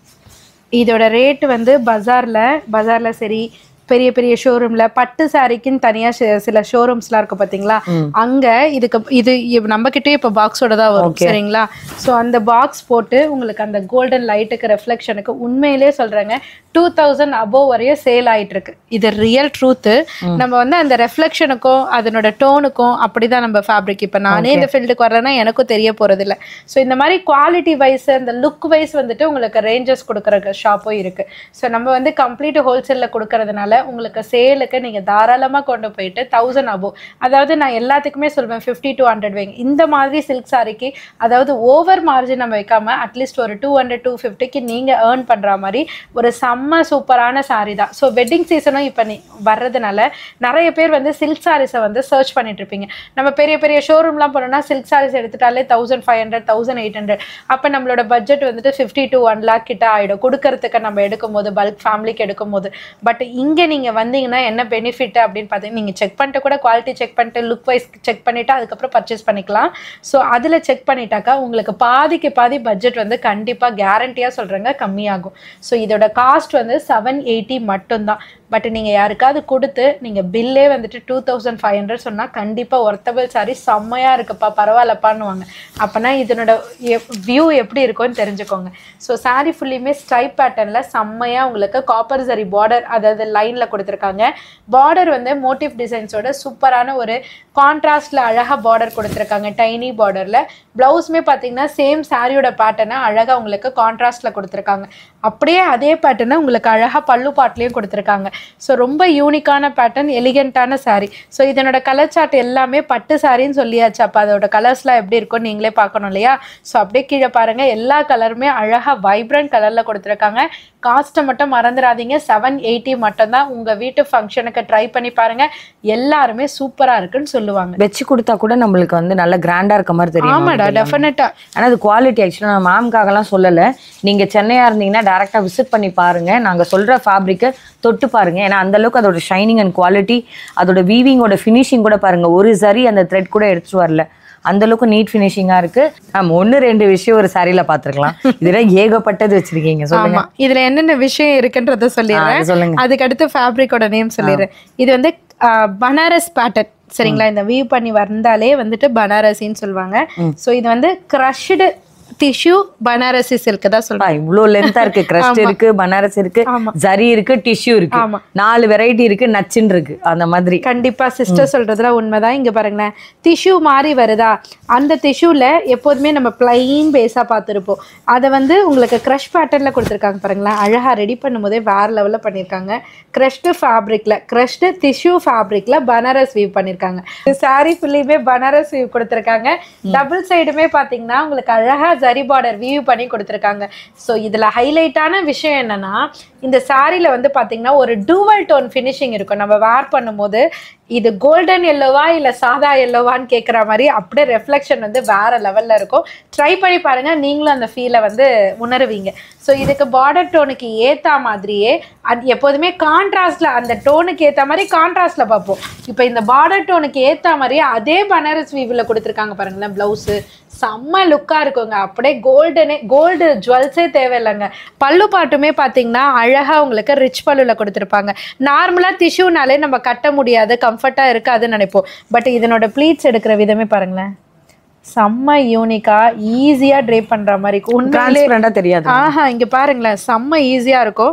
இதோட ரேட் வந்து பஜார்ல பஜார்ல சரி, பெரிய பெரிய ஷோரூம்ல பட்டு சாரிக்குன்னு தனியா சில ஷோரூம்ஸ்லாம் இருக்கு பாத்தீங்களா, அங்க இதுக்கு இது நம்ம கிட்டே இப்ப பாக்ஸோட தான் வரும். சரிங்களா, சோ அந்த பாக்ஸ் போட்டு உங்களுக்கு அந்த கோல்டன் லைட்டுக்கு ரெஃப்ளெக்ஷனுக்கு உண்மையிலேயே சொல்றேங்க டூ தௌசண்ட் அபோவ் வரையும் சேல் ஆயிட்டு இருக்கு. இது ரியல் ட்ரூத். நம்ம வந்து அந்த ரெஃப்ளெக்ஷனுக்கும் அதனோட டோனுக்கும் அப்படிதான் நம்ம ஃபேப்ரிக். இப்ப நானே இந்த ஃபீல்டுக்கு வரேன்னா எனக்கும் தெரிய போறது இல்லை. ஸோ இந்த மாதிரி குவாலிட்டி வைஸ் அந்த லுக் வைஸ் வந்துட்டு உங்களுக்கு ரேஞ்சஸ் கொடுக்குற ஷாப்பும் இருக்கு. ஸோ நம்ம வந்து கம்ப்ளீட் ஹோல்சேல்ல கொடுக்கறதுனால உங்களுக்கு சேலுக்கு நீங்க தாராளமா கொண்டு போயிட்டு தௌசண்ட் அபோவ், அதாவது நான் எல்லாத்துக்குமே சொல்வேன் ஃபிஃப்டி டூ ஹண்ட்ரட் வைங்க. இந்த மாதிரி சில்க் சாரிக்கு அதாவது ஓவர் மார்ஜின் நம்ம வைக்காம அட்லீஸ்ட் ஒரு டூ ஹண்ட்ரட் டூ ஃபிஃப்டிக்கு நீங்க ஏர்ன் பண்ற மாதிரி ஒரு செம்ம சூப்பரான சாரி தான். ஸோ வெட்டிங் சீசனும் இப்போ நீ வர்றதுனால நிறைய பேர் வந்து சில்க் சாரீஸை வந்து சர்ச் பண்ணிட்டு இருப்பீங்க. நம்ம பெரிய பெரிய ஷோரூம்லாம் போனோம்னா சில்க் சாரீஸ் எடுத்துட்டாலே thousand five hundred thousand eight hundred அப்போ நம்மளோட பட்ஜெட் வந்துட்டு ஃபிஃப்டி டு ஒன் லேக் கிட்ட ஆயிடும் கொடுக்கறதுக்கு நம்ம எடுக்கும் போது, பல்க் ஃபேமிலிக்கு எடுக்கும் போது. பட் இங்கே நீங்க வந்தீங்கன்னா என்ன பெனிஃபிட் அப்படின்னு பார்த்தீங்கன்னா, நீங்க செக் பண்ணிட்டு கூட குவாலிட்டி செக் பண்ணிட்டு லுக் வைஸ் செக் பண்ணிட்டு அதுக்கப்புறம் பர்ச்சேஸ் பண்ணிக்கலாம். ஸோ அதில் செக் பண்ணிட்டாக்கா உங்களுக்கு பாதிக்கு பாதி பட்ஜெட் வந்து கண்டிப்பாக கேரண்டியாக சொல்கிறேங்க கம்மியாகும். ஸோ இதோட காஸ்ட் வந்து செவன் எயிட்டி மட்டும்தான். பட் நீங்கள் யாருக்காவது கொடுத்து நீங்கள் பில்லே வந்துட்டு டூ தௌசண்ட் ஃபைவ் ஹண்ட்ரட் சொன்னால் கண்டிப்பாக ஒர்த்தபிள் சாரி செம்மையாக இருக்குப்பா பரவாயில்லப்பான்னுவாங்க. அப்போனா இதனோட வியூ எப்படி இருக்கும்னு தெரிஞ்சுக்கோங்க. ஸோ சாரி ஃபுல்லியுமே ஸ்ட்ரைப் பேட்டர்னில் செம்மையாக உங்களுக்கு காப்பர் சரி பார்டர், அதாவது லைனில் கொடுத்துருக்காங்க. பார்டர் வந்து மோட்டிவ் டிசைன்ஸோட சூப்பரான ஒரு கான்ட்ராஸ்டில் அழகாக பார்டர் கொடுத்துருக்காங்க. டைனி பார்டரில் ப்ளவுஸுமே பார்த்தீங்கன்னா சேம் சாரியோட பேட்டர்னை அழகாக உங்களுக்கு கான்ட்ராஸ்டில் கொடுத்துருக்காங்க. அப்படியே அதே பேட்டர்னை உங்களுக்கு அழகாக பல்லு பாட்லேயும் கொடுத்துருக்காங்க. ஸோ ரொம்ப யூனிக்கான பேட்டர்ன், எலிகென்ட்டான சாரீ. ஸோ இதனோட கலர் சார்ட் எல்லாமே பட்டு சாரின்னு சொல்லியாச்சு. அப்போ அதோட கலர்ஸ்லாம் எப்படி இருக்கும் நீங்களே பார்க்கணும் இல்லையா? ஸோ அப்படியே கீழே பாருங்க, எல்லா கலருமே அழகாக வைப்ரண்ட் கலரில் கொடுத்துருக்காங்க. காஸ்ட்டை மட்டும் மறந்துடாதீங்க, செவன் எயிட்டி மட்டும் தான். உங்க வீட்டு ஃபங்க்ஷனுக்கு ட்ரை பண்ணி பாருங்க, எல்லாருமே சூப்பரா இருக்குன்னு சொல்லுவாங்க. வச்சு கொடுத்தா கூட நம்மளுக்கு வந்து நல்ல கிராண்டா இருக்க மாதிரி தெரியும். ஆமாடா, டெஃபினட்டா. ஆனா அது குவாலிட்டி ஆக்சுவலா நான் மேம்காகலாம் சொல்லல, நீங்க சென்னையா இருந்தீங்கன்னா டைரக்டா விசிட் பண்ணி பாருங்க. நாங்க சொல்ற ஃபேப்ரிக்கை தொட்டு பாருங்க, ஏன்னா அந்த அளவுக்கு அதோட ஷைனிங் அண்ட் குவாலிட்டி, அதோட வீவிங்கோட ஃபினிஷிங் கூட பாருங்க. ஒரு சரி அந்த த்ரெட் கூட எடுத்துட்டு வரல, அந்த அளவுக்கு நீட் ஃபினிஷிங்கா இருக்கு. நம்ம ஒன்னு ரெண்டு விஷயம் ஒரு சாரியில பாத்துக்கலாம், இதுல ஏகப்பட்டது வச்சிருக்கீங்க. சொல்லுங்க இதுல என்னென்ன விஷயம் இருக்குன்றத சொல்லிடுறேன். சொல்லுங்க, அதுக்கு அடுத்து ஃபேப்ரிக்கோட நேம் சொல்லிடுறேன். இது வந்து பனாரஸ் பேட்டர்ன். சரிங்களா, இந்த வீவ் பண்ணி வந்தாலே வந்துட்டு பனாரசின்னு சொல்லுவாங்க. ஸோ இது வந்து கிரஷ்டு டிஷ்யூ பனாரசி சில்க் தான் சொல்றேன். இவ்ளோ லென்த்தா இருக்கு. கிரஷ்ட் இருக்கு, பனாரஸ் இருக்கு, ஜரி இருக்கு, டிஷ்யூ இருக்கு, நாலு வெரைட்டி இருக்கு, நச்சின் இருக்கு. அந்த மாதிரி கண்டிப்பா சிஸ்டர் சொல்றதுல உண்மைதான். இங்க பாருங்களேன், டிஷ்யூ மாதிரி வருதா, அந்த டிஷ்யூல எப்போதுமே நம்ம பிளைன் பேஸா பார்த்துருப்போம். அதை வந்து உங்களுக்கு கிரஷ் பேட்டர்ன்ல கொடுத்துருக்காங்க பாருங்களேன். அழகா ரெடி பண்ணும் போதே வேற லெவல்ல பண்ணிருக்காங்க. கிரஷ்டு ஃபேப்ரிக்ல, கிரஷ்டு டிஷ்யூ ஃபேப்ரிக்ல பனாரஸ் வீவ் பண்ணிருக்காங்க. சாரி ஃபுல்லியுமே பனாரஸ் வீவ் கொடுத்துருக்காங்க. டபுள் சைடுமே பாத்தீங்கன்னா உங்களுக்கு அழகா ஜரி பார்டர் வீவ் பண்ணி கொடுத்துருக்காங்க. ஸோ இதுல ஹைலைட்டான விஷயம் என்னன்னா, இந்த சாரியில வந்து பாத்தீங்கன்னா ஒரு டூவல் டோன் ஃபினிஷிங் இருக்கும். நம்ம வேர் பண்ணும்போது இது கோல்டன் எல்லோவா இல்ல சாதா எல்லோவான்னு கேட்குற மாதிரி அப்படியே ரெஃப்ளெக்ஷன் வந்து வேற லெவல்ல இருக்கும். ட்ரை பண்ணி பாருங்க, நீங்களும் அந்த ஃபீலை வந்து உணருவீங்க. ஸோ இதுக்கு பார்டர் டோனுக்கு ஏற்ற மாதிரியே அது எப்போதுமே கான்ட்ராஸ்ட்ல, அந்த டோனுக்கு ஏற்ற மாதிரி கான்ட்ராஸ்ட்ல பார்ப்போம். இப்போ இந்த பார்டர் டோனுக்கு ஏற்ற மாதிரியே அதே பனாரஸ் வீவில் கொடுத்துருக்காங்க பாருங்களேன். பிளவுஸு செம்ம லுக்கா இருக்குங்க. அப்படியே கோல்டனே கோல்டு ஜுவல்ஸே தேவையில்லைங்க. பல்லு பாட்டுமே பார்த்தீங்கன்னா அழகா உங்களுக்கு ரிச் பல்லுல கொடுத்துருப்பாங்க. நார்மலா டிஷ்யூனாலே நம்ம கட்ட முடியாது, கம்ஃபர்ட்டா இருக்காதுன்னு நினைப்போம். பட் இதனோட ப்ளீட்ஸ் எடுக்கிற விதமே பாருங்களேன், செம்ம யூனிக்கா ஈஸியா ட்ரேப் பண்ற மாதிரி இருக்கும். டிரான்ஸ்பரண்டா தெரியாது. ஆஹா, இங்க பாருங்களேன், செம்ம ஈஸியா இருக்கும்.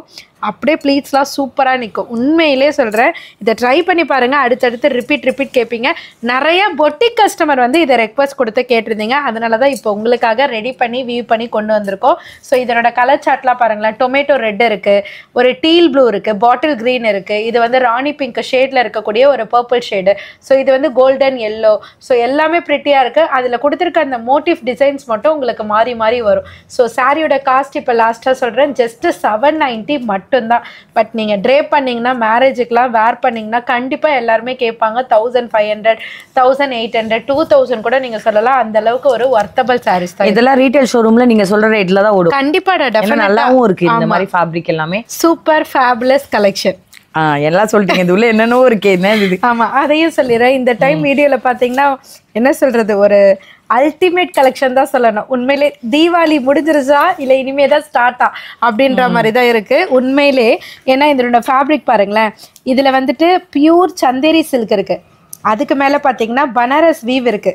அப்படியே ப்ளீட்ஸ்லாம் சூப்பராக நிற்கும். உண்மையிலே சொல்கிறேன், இதை ட்ரை பண்ணி பாருங்கள். அடுத்தடுத்து ரிப்பீட் ரிப்பீட் கேட்பீங்க. நிறைய பொட்டிக் கஸ்டமர் வந்து இதை ரெக்வஸ்ட் கொடுத்து கேட்டிருந்தீங்க. அதனால தான் இப்போ உங்களுக்காக ரெடி பண்ணி வியூ பண்ணி கொண்டு வந்திருக்கோம். ஸோ இதனோட கலர் சார்ட்லாம் பாருங்களேன். டொமேட்டோ ரெட் இருக்குது, ஒரு டீல் ப்ளூ இருக்குது, பாட்டில் க்ரீன் இருக்குது, இது வந்து ராணி பிங்க் ஷேடில் இருக்கக்கூடிய ஒரு பர்பிள் ஷேடு, ஸோ இது வந்து கோல்டன் எல்லோ. ஸோ எல்லாமே ப்ரிட்டியாக இருக்குது. அதில் கொடுத்துருக்க அந்த மோட்டிவ் டிசைன்ஸ் மட்டும் உங்களுக்கு மாறி மாறி வரும். ஸோ சாரியோட காஸ்ட் இப்போ லாஸ்ட்டாக சொல்கிறேன், ஜஸ்ட்டு செவன் நைன்ட்டி மட்டும்தான். பட் நீங்கள் ட்ரே பண்ணிங்கன்னா, மேரேஜுக்கெலாம் வேர் பண்ணிங்கன்னா கண்டிப்பாக எல்லாருமே கேட்பாங்க thousand five hundred thousand eight hundred two thousand கூட நீங்கள் சொல்லலாம். அந்த அளவுக்கு ஒரு ஒர்த்தபிள் சாரீஸ் தான். இதெல்லாம் ரீட்டைல் ஷோரூம்ல நீங்கள் சொல்கிற ரேட்டில் தான் ஓடும். கண்டிப்பாக டெஃபினட்டாக நல்லாவும் இருக்குது இந்த மாதிரி ஃபேப்ரிக் எல்லாமே. Super fabulous collection. ஆ எல்லாம் சொல்லிட்டீங்க. இது உள்ள என்னென்னவோ இருக்கு. என்ன இது? ஆமா, அதையும் சொல்லிடுறேன். இந்த டைம் வீடியோல பாத்தீங்கன்னா என்ன சொல்றது, ஒரு அல்டிமேட் கலெக்ஷன் தான் சொல்லணும். உண்மையிலே தீபாவளி முடிஞ்சிருச்சா இல்ல இனிமே தான் ஸ்டார்ட்டா அப்படின்ற மாதிரி தான் இருக்கு உண்மையிலே. ஏன்னா இதனோட ஃபேப்ரிக் பாருங்களேன், இதுல வந்துட்டு பியூர் சந்தேரி சில்க் இருக்கு, அதுக்கு மேல பாத்தீங்கன்னா பனாரஸ் வீவ் இருக்கு,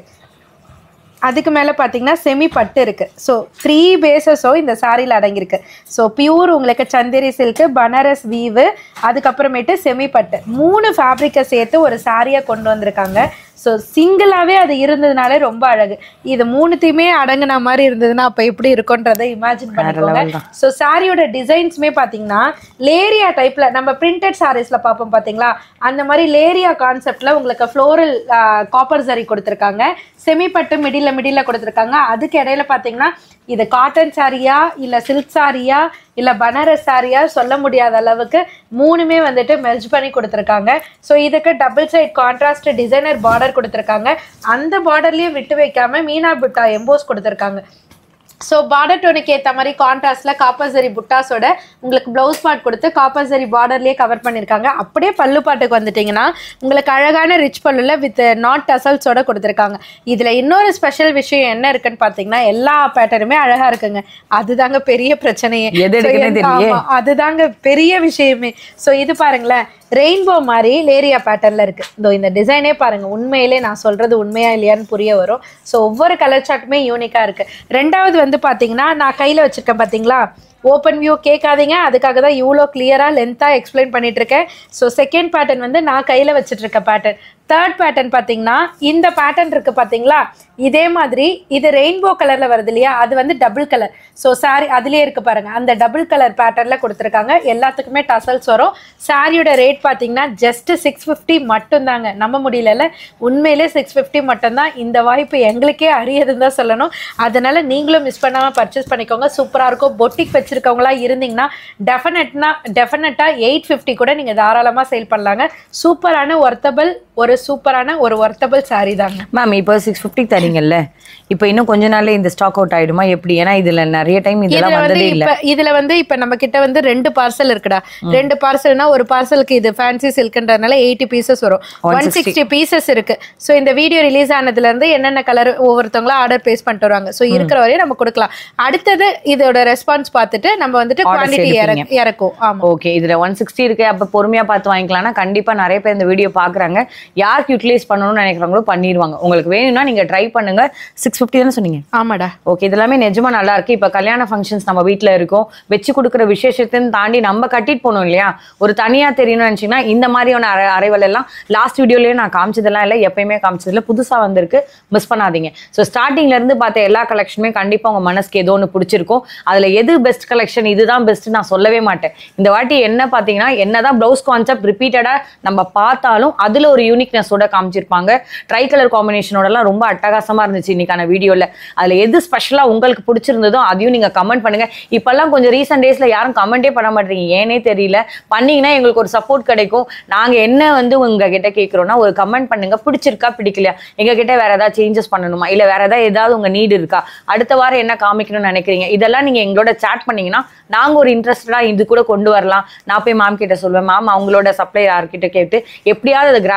அதுக்கு மேலே பார்த்தீங்கன்னா செமி பட்டு இருக்குது. ஸோ த்ரீ பேசஸோ இந்த சாரியில் அடங்கியிருக்கு. ஸோ பியூர் உங்களுக்கு சந்தேரி சில்க்கு, பனாரஸ் வீவு, அதுக்கப்புறமேட்டு செமி பட்டு, மூணு ஃபேப்ரிக்கை சேர்த்து ஒரு சாரியாக கொண்டு வந்திருக்காங்க. ஸோ சிங்கிளாகவே அது இருந்ததுனாலே ரொம்ப அழகு. இது மூணுத்தையுமே அடங்கின மாதிரி இருந்ததுன்னா அப்போ எப்படி இருக்குன்றதை இமேஜின் பண்ணிக்கோங்க. ஸோ சாரியோட டிசைன்ஸுமே பார்த்தீங்கன்னா லேரியா டைப்பில் நம்ம பிரிண்டட் சாரீஸில் பார்ப்போம் பார்த்தீங்களா, அந்த மாதிரி லேரியா கான்செப்டில் உங்களுக்கு ஃப்ளோரல் காப்பர் சாரி கொடுத்துருக்காங்க. செமி பட்டு மிடில் மிடில் கொடுத்துருக்காங்க. அதுக்கு இடையில பார்த்தீங்கன்னா இது காட்டன் சாரியா இல்லை சில்க் சாரியா இல்லை பனாரஸ் சாரியா சொல்ல முடியாத அளவுக்கு மூணுமே வந்துட்டு மெர்ஜ் பண்ணி கொடுத்துருக்காங்க. ஸோ இதுக்கு double side contrast designer border கொடுத்துருக்காங்க. அந்த பார்டர்லேயும் விட்டு வைக்காம மீனா புட்டா எம்போஸ் கொடுத்துருக்காங்க. ஸோ பார்டர் டோனுக்கு ஏற்ற மாதிரி கான்ட்ராஸ்டில் காப்பர் சரி புட்டாஸோட உங்களுக்கு ப்ளவுஸ் பார்ட் கொடுத்து காப்பர் சரி பார்டர்லேயே கவர் பண்ணியிருக்காங்க. அப்படியே பல்லு பாட்டுக்கு வந்துட்டிங்கன்னா உங்களுக்கு அழகான ரிச் பல்லுல வித் நாட் டசல்ஸோட கொடுத்துருக்காங்க. இதில் இன்னொரு ஸ்பெஷல் விஷயம் என்ன இருக்குன்னு பார்த்தீங்கன்னா, எல்லா பேட்டர்னுமே அழகாக இருக்குங்க. அதுதாங்க பெரிய பிரச்சனையே. அதுதாங்க பெரிய விஷயமே. ஸோ இது பாருங்களேன், ரெயின்போ மாதிரி லேரியா பேட்டர்ல இருக்கு. இதோ இந்த டிசைனே பாருங்க, உண்மையிலே நான் சொல்றது உண்மையா இல்லையான்னு புரிய வரும். ஸோ ஒவ்வொரு கலர் சார்ட்டுமே யூனிக்கா இருக்கு. ரெண்டாவது வந்து பாத்தீங்கன்னா, நான் கையில வச்சிருக்கேன் பாத்தீங்களா, ஓப்பன் வியூ கேட்காதீங்க, அதுக்காக தான் இவ்வளோ கிளியராக லென்த்தாக எக்ஸ்பிளைன் பண்ணிட்டு இருக்கேன். ஸோ செகண்ட் பேட்டர்ன் வந்து நான் கையில் வச்சுட்டு இருக்க பேட்டர்ன். தேர்ட் பேட்டர்ன் பார்த்தீங்கன்னா இந்த பேட்டர்ன் இருக்குது பார்த்தீங்களா, இதே மாதிரி இது ரெயின்போ கலரில் வருது இல்லையா, அது வந்து டபுள் கலர். ஸோ சாரி அதுலேயே இருக்குது பாருங்கள், அந்த டபுள் கலர் பேட்டர்னில் கொடுத்துருக்காங்க. எல்லாத்துக்குமே டசல்ஸ் வரும். சாரியோட ரேட் பார்த்தீங்கன்னா ஜஸ்ட்டு சிக்ஸ் ஃபிஃப்டி மட்டும்தாங்க. நம்ப முடியல, உண்மையிலே சிக்ஸ் ஃபிஃப்டி மட்டும்தான். இந்த வாய்ப்பு எங்களுக்கே அரியதுன்னு தான் சொல்லணும். அதனால் நீங்களும் மிஸ் பண்ணாமல் பர்ச்சேஸ் பண்ணிக்கோங்க. சூப்பராக இருக்கும். பொட்டிக் வச்சுருக்கவங்களா இருந்தீங்கன்னா டெஃபினட்னா டெஃபினட்டாக எயிட் ஃபிஃப்டி கூட நீங்கள் தாராளமாக சேல் பண்ணலாங்க. சூப்பரான ஒர்த்தபிள் ஒரு சூப்பரான ஒரு ஒர்த்தபிள் சாரி தாங்க மேம். இப்போ சிக்ஸ் ஃபிஃப்டி தரீங்கல்ல, இப்போ இன்னும் கொஞ்ச நாள்ல இந்த ஸ்டாக் அவுட் ஆயிடுமா எப்படி? ஏன்னா இதுல நிறைய டைம் இதெல்லாம் வந்ததே இல்ல. இதுல வந்து இப்ப நம்ம கிட்ட வந்து ரெண்டு பார்சல் இருக்குடா. ரெண்டு பார்சல்னா ஒரு பார்சலுக்கு இது ஃபேன்சி சில்க்ன்றதுனால எயிட்டி பீசஸ் வரும். ஒன் சிக்ஸ்டி பீசஸ் இருக்கு. ஸோ இந்த வீடியோ ரிலீஸ் ஆனதுல இருந்து என்னென்ன கலர் ஒவ்வொருத்தவங்களும் ஆர்டர் பிளேஸ் பண்ணிட்டு வருவாங்க. ஸோ இருக்கிற வரையும் நம்ம கொடுக்கலாம். அடுத்தது இதோட ரெஸ்பான்ஸ் பார்த்துட்டு நம்ம வந்துட்டு குவான்டிட்டி இறக்கும். ஆமா, ஓகே. இதுல ஒன் சிக்ஸ்டி இருக்கு, அப்ப பொறுமையா பார்த்து வாங்கிக்கலாம்னா கண்டிப்பா நிறைய பேர் இந்த வீடியோ பாக்குறாங்க. யாருக்கு யூட்டிலைஸ் பண்ணணும்னு நினைக்கிறாங்களோ பண்ணிடுவாங்க. உங்களுக்கு வேணும்னா நீங்க ட்ரை பண்ணுங்க. சிக்ஸ் ஃபிஃப்டி தானே சொன்னீங்க? ஆமாடா. ஓகே, இதெல்லாமே நிஜமா நல்லா இருக்கு. இப்ப கல்யாண ஃபங்க்ஷன்ஸ் நம்ம வீட்டுல இருக்கோம், வச்சு கொடுக்குற விசேஷத்தையும் தாண்டி நம்ம கட்டிட்டு போனோம் இல்லையா, ஒரு தனியா தெரியணும்னு நினைச்சீங்கன்னா இந்த மாதிரியான அரை அரைவல் எல்லாம் லாஸ்ட் வீடியோலயே நான் காமிச்சதெல்லாம் இல்லை, எப்பயுமே காமிச்சதுல புதுசா வந்திருக்கு, மிஸ் பண்ணாதீங்க. ஸோ ஸ்டார்டிங்ல இருந்து பார்த்த எல்லா கலெக்ஷனுமே கண்டிப்பா உங்க மனசுக்கு ஏதோ ஒன்று பிடிச்சிருக்கும். அதுல எது பெஸ்ட் கலெக்ஷன், இதுதான் பெஸ்ட் நான் சொல்லவே மாட்டேன். இந்த வாட்டி என்ன பாத்தீங்கன்னா, என்னதான் பிளவுஸ் கான்செப்ட் ரிப்பீட்டடா நம்ம பார்த்தாலும் அதுல ஒரு யூனிக்னஸோட காமிச்சிருப்பாங்க. ட்ரை கலர் காம்பினேஷனோட எல்லாம் ரொம்ப அட்டகாசமா இருந்துச்சு இன்னைக்கான வீடியோல. அதுல எது ஸ்பெஷலா உங்களுக்கு பிடிச்சிருந்ததோ அதையும் நீங்க கமெண்ட் பண்ணுங்க. இப்பெல்லாம் கொஞ்சம் ரீசெண்ட் டேஸ்ல யாரும் கமெண்டே பண்ண மாட்டீங்க, ஏனே தெரியல. பண்ணீங்கன்னா எங்களுக்கு ஒரு சப்போர்ட் கிடைக்கும். நாங்க என்ன வந்து உங்க கிட்ட கேட்கிறோம்னா, ஒரு கமெண்ட் பண்ணுங்க, பிடிச்சிருக்கா பிடிக்கலையா, எங்க கிட்ட வேற ஏதாவது சேஞ்சஸ் பண்ணணுமா, இல்ல வேற ஏதாவது ஏதாவது உங்க நீடு இருக்கா, அடுத்த வாரம் என்ன காமிக்கணும்னு நினைக்கிறீங்க, இதெல்லாம் நீங்க எங்களோட சாட் பண்ணீங்கன்னா நாங்க ஒரு இன்ட்ரெஸ்டடா இது கூட கொண்டு வரலாம். நான் போய் மேம் கிட்ட சொல்லுவேன், மேம் அவங்களோட சப்ளை யார்கிட்ட கேட்டு எப்படியாவது அதை கிராப் பண்ணி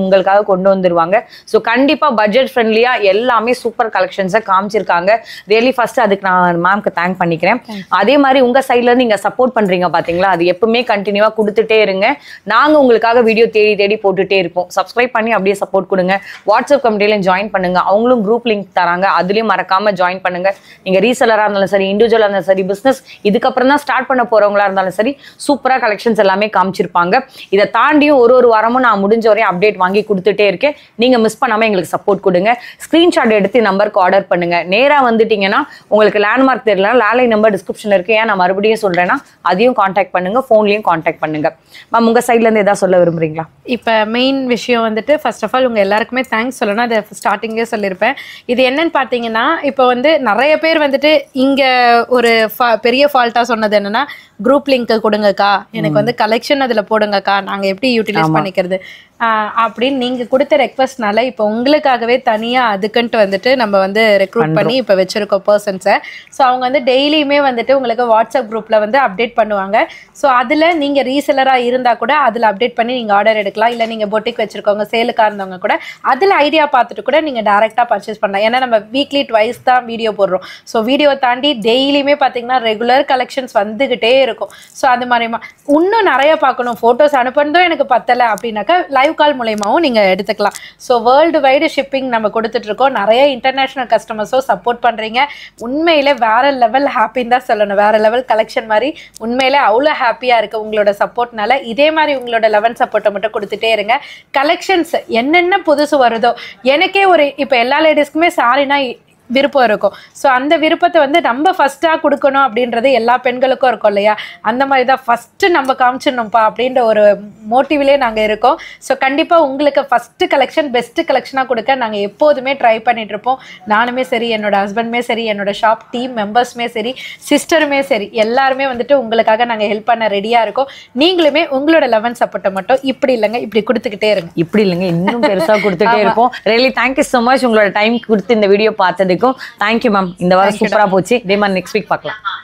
உங்களுக்காக கொண்டு வந்துருவாங்க. ஸோ கண்டிப்பா பட்ஜெட் ஃப்ரெண்ட்லியா எல்லாமே சூப்பர் கலெக்ஷன்ஸை காமிச்சிருக்காங்க. ரியலி ஃபர்ஸ்ட் அதுக்கு நான் மேம்க்கு தேங்க் பண்ணிக்கிறேன். அதே மாதிரி உங்க சைட்ல இருந்து நீங்க சப்போர்ட் பண்றீங்க பாத்தீங்களா, அது எப்பவுமே கண்டினியூவா கொடுத்துட்டே இருங்க. நாங்க உங்களுக்காக வீடியோ தேடி தேடி போட்டுட்டே இருப்போம். சப்ஸ்கிரைப் பண்ணி அப்படியே சப்போர்ட் கொடுங்க. வாட்ஸ்அப் கம்யூனிட்டியில ஜாயின் பண்ணுங்க, அவங்களும் குரூப் லிங்க் தராங்க, அதுலயும் மறக்காம ஜாயின் பண்ணுங்க. நீங்க ரீசெலரா இருந்தாலும் சரி, இண்டிவிஜுவலா இருந்தாலும் சரி, பிசினஸ் இதுக்கப்புறம் தான் ஸ்டார்ட் பண்ண போறவங்களா இருந்தாலும் சரி, சூப்பரா கலெக்ஷன்ஸ் எல்லாமே காமிச்சிருப்பாங்க. இதை தாண்டியும் ஒரு ஒரு வாரமும் நான் முடிஞ்ச வரையும் அப்டேட் வாங்கி கொடுத்துட்டே இருக்கேன். நீங்க மிஸ் பண்ணாம எங்களுக்கு சப்போர்ட் கொடுங்க. ஸ்கிரீன்ஷாட் எடுத்து நம்பருக்கு ஆர்டர் பண்ணுங்க. நேரா வந்துட்டீங்கன்னா உங்களுக்கு லேண்ட்மார்க் தெரியல, லேண்ட்லைன் நம்பர் டிஸ்கிரிப்ஷன் இருக்கு. ஏன் நான் மறுபடியும் சொல்றேன்னா அதையும் கான்டாக்ட் பண்ணுங்க, போன்லயும் கான்டாக்ட் பண்ணுங்க. மேம் உங்க சைட்ல இருந்து ஏதாவது சொல்ல விரும்புறீங்களா? இப்போ மெயின் விஷயம் வந்துட்டு ஃபர்ஸ்ட் ஆஃப் ஆல் உங்க எல்லாருக்குமே தேங்க்ஸ் சொல்லணும். அதை ஸ்டார்டிங்கே சொல்லியிருப்பேன். இது என்னன்னு பார்த்தீங்கன்னா, இப்போ வந்து நிறைய பேர் வந்துட்டு இங்க ஒரு பெரிய ஃபால்ட்டா சொன்னது என்னன்னா, குரூப் லிங்க் கொடுங்கக்கா, எனக்கு வந்து கலெக்ஷன் அதுல போடுங்கக்கா, நாங்க எப்படி யூட்டிலைஸ் பண்ணிக்கிறது அப்படின்னு நீங்க கொடுத்த ரெக்வஸ்ட்னால இப்போ உங்களுக்காகவே தனியா அதுக்குன்ட்டு வந்துட்டு நம்ம வந்து ரெக்ரூட் பண்ணி இப்போ வச்சிருக்கோம் பர்சன்ஸை. ஸோ அவங்க வந்து டெய்லியுமே வந்துட்டு உங்களுக்கு வாட்ஸ்அப் குரூப்ல வந்து அப்டேட் பண்ணுவாங்க. ஸோ அதுல நீங்க ரீசெலரா இருந்தா கூட அதுல அப்டேட் பண்ணி நீங்க ஆர்டர் எடுக்கலாம். இல்லை நீங்க பொட்டிக் வச்சிருக்கவங்க, சேலுக்கா இருந்தவங்க கூட அதுல ஐடியா பார்த்துட்டு கூட நீங்க டைரக்டா பர்ச்சேஸ் பண்ணலாம். ஏன்னா நம்ம வீக்லி ட்வைஸ் தான் வீடியோ போடுறோம். ஸோ வீடியோ தாண்டி டெய்லியுமே பார்த்தீங்கன்னா ரெகுலர் கலெக்ஷன்ஸ் வந்துகிட்டே இருக்கும். ஸோ அது மாதிரிமா இன்னும் நிறைய பார்க்கணும், ஃபோட்டோஸ் அனுப்புறதும் எனக்கு பத்தலை அப்படின்னாக்கா லைவ் கால் மூலமாவும் நீங்க எடுத்துக்கலாம். ஸோ வேர்ல்டு வைடு ஷிப்பிங் நம்ம கொடுத்துட்டு இருக்கோம். நிறைய இன்டர்நேஷனல் கஸ்டமர்ஸும் சப்போர்ட் பண்றீங்க. உண்மையிலே வேற லெவல் ஹாப்பின்னு தான் சொல்லணும். வேற லெவல் கலெக்ஷன் மாதிரி உண்மையிலே அவ்வளோ ஹாப்பியா இருக்கு உங்களோட சப்போர்ட்னால. இதே மாதிரி உங்களோட லெவல் சப்போர்ட்டை மட்டும் கொடுத்துட்டே இருங்க. கலெக்ஷன்ஸ் என்னென்ன புதுசு வருதோ, எனக்கே ஒரு இப்போ எல்லா லேடிஸ்க்குமே சாரினா விருப்பம் இருக்கும். ஸோ அந்த விருப்பத்தை வந்து நம்ம ஃபர்ஸ்டா கொடுக்கணும் அப்படின்றது எல்லா பெண்களுக்கும் இருக்கும் இல்லையா? அந்த மாதிரி தான் ஃபர்ஸ்ட் நம்ம காமிச்சிடணும்ப்பா அப்படின்ற ஒரு மோட்டிவ்லேயே நாங்கள் இருக்கோம். ஸோ கண்டிப்பாக உங்களுக்கு ஃபர்ஸ்ட் கலெக்ஷன் பெஸ்ட் கலெக்ஷனாக கொடுக்க நாங்கள் எப்போதுமே ட்ரை பண்ணிட்டு இருப்போம். நானுமே சரி, என்னோட ஹஸ்பண்டுமே சரி, என்னோட ஷாப் டீம் மெம்பர்ஸுமே சரி, சிஸ்டருமே சரி, எல்லாருமே வந்துட்டு உங்களுக்காக நாங்கள் ஹெல்ப் பண்ண ரெடியாக இருக்கோம். நீங்களுமே உங்களோட லெவன் சப்போர்ட்டை மட்டும் இப்படி இல்லைங்க இப்படி கொடுத்துக்கிட்டே இருங்க. இப்படி இல்லைங்க இன்னும் பெருசாக கொடுத்துட்டே இருப்போம். ரியலி தேங்க்யூ ஸோ மச் உங்களோட டைம் கொடுத்து இந்த வீடியோ பார்த்தது. Thank you ma'am. இந்த வாரம் சூப்பரா போச்சு. இதே மாதிரி நெக்ஸ்ட் வீக் பார்க்கலாம்.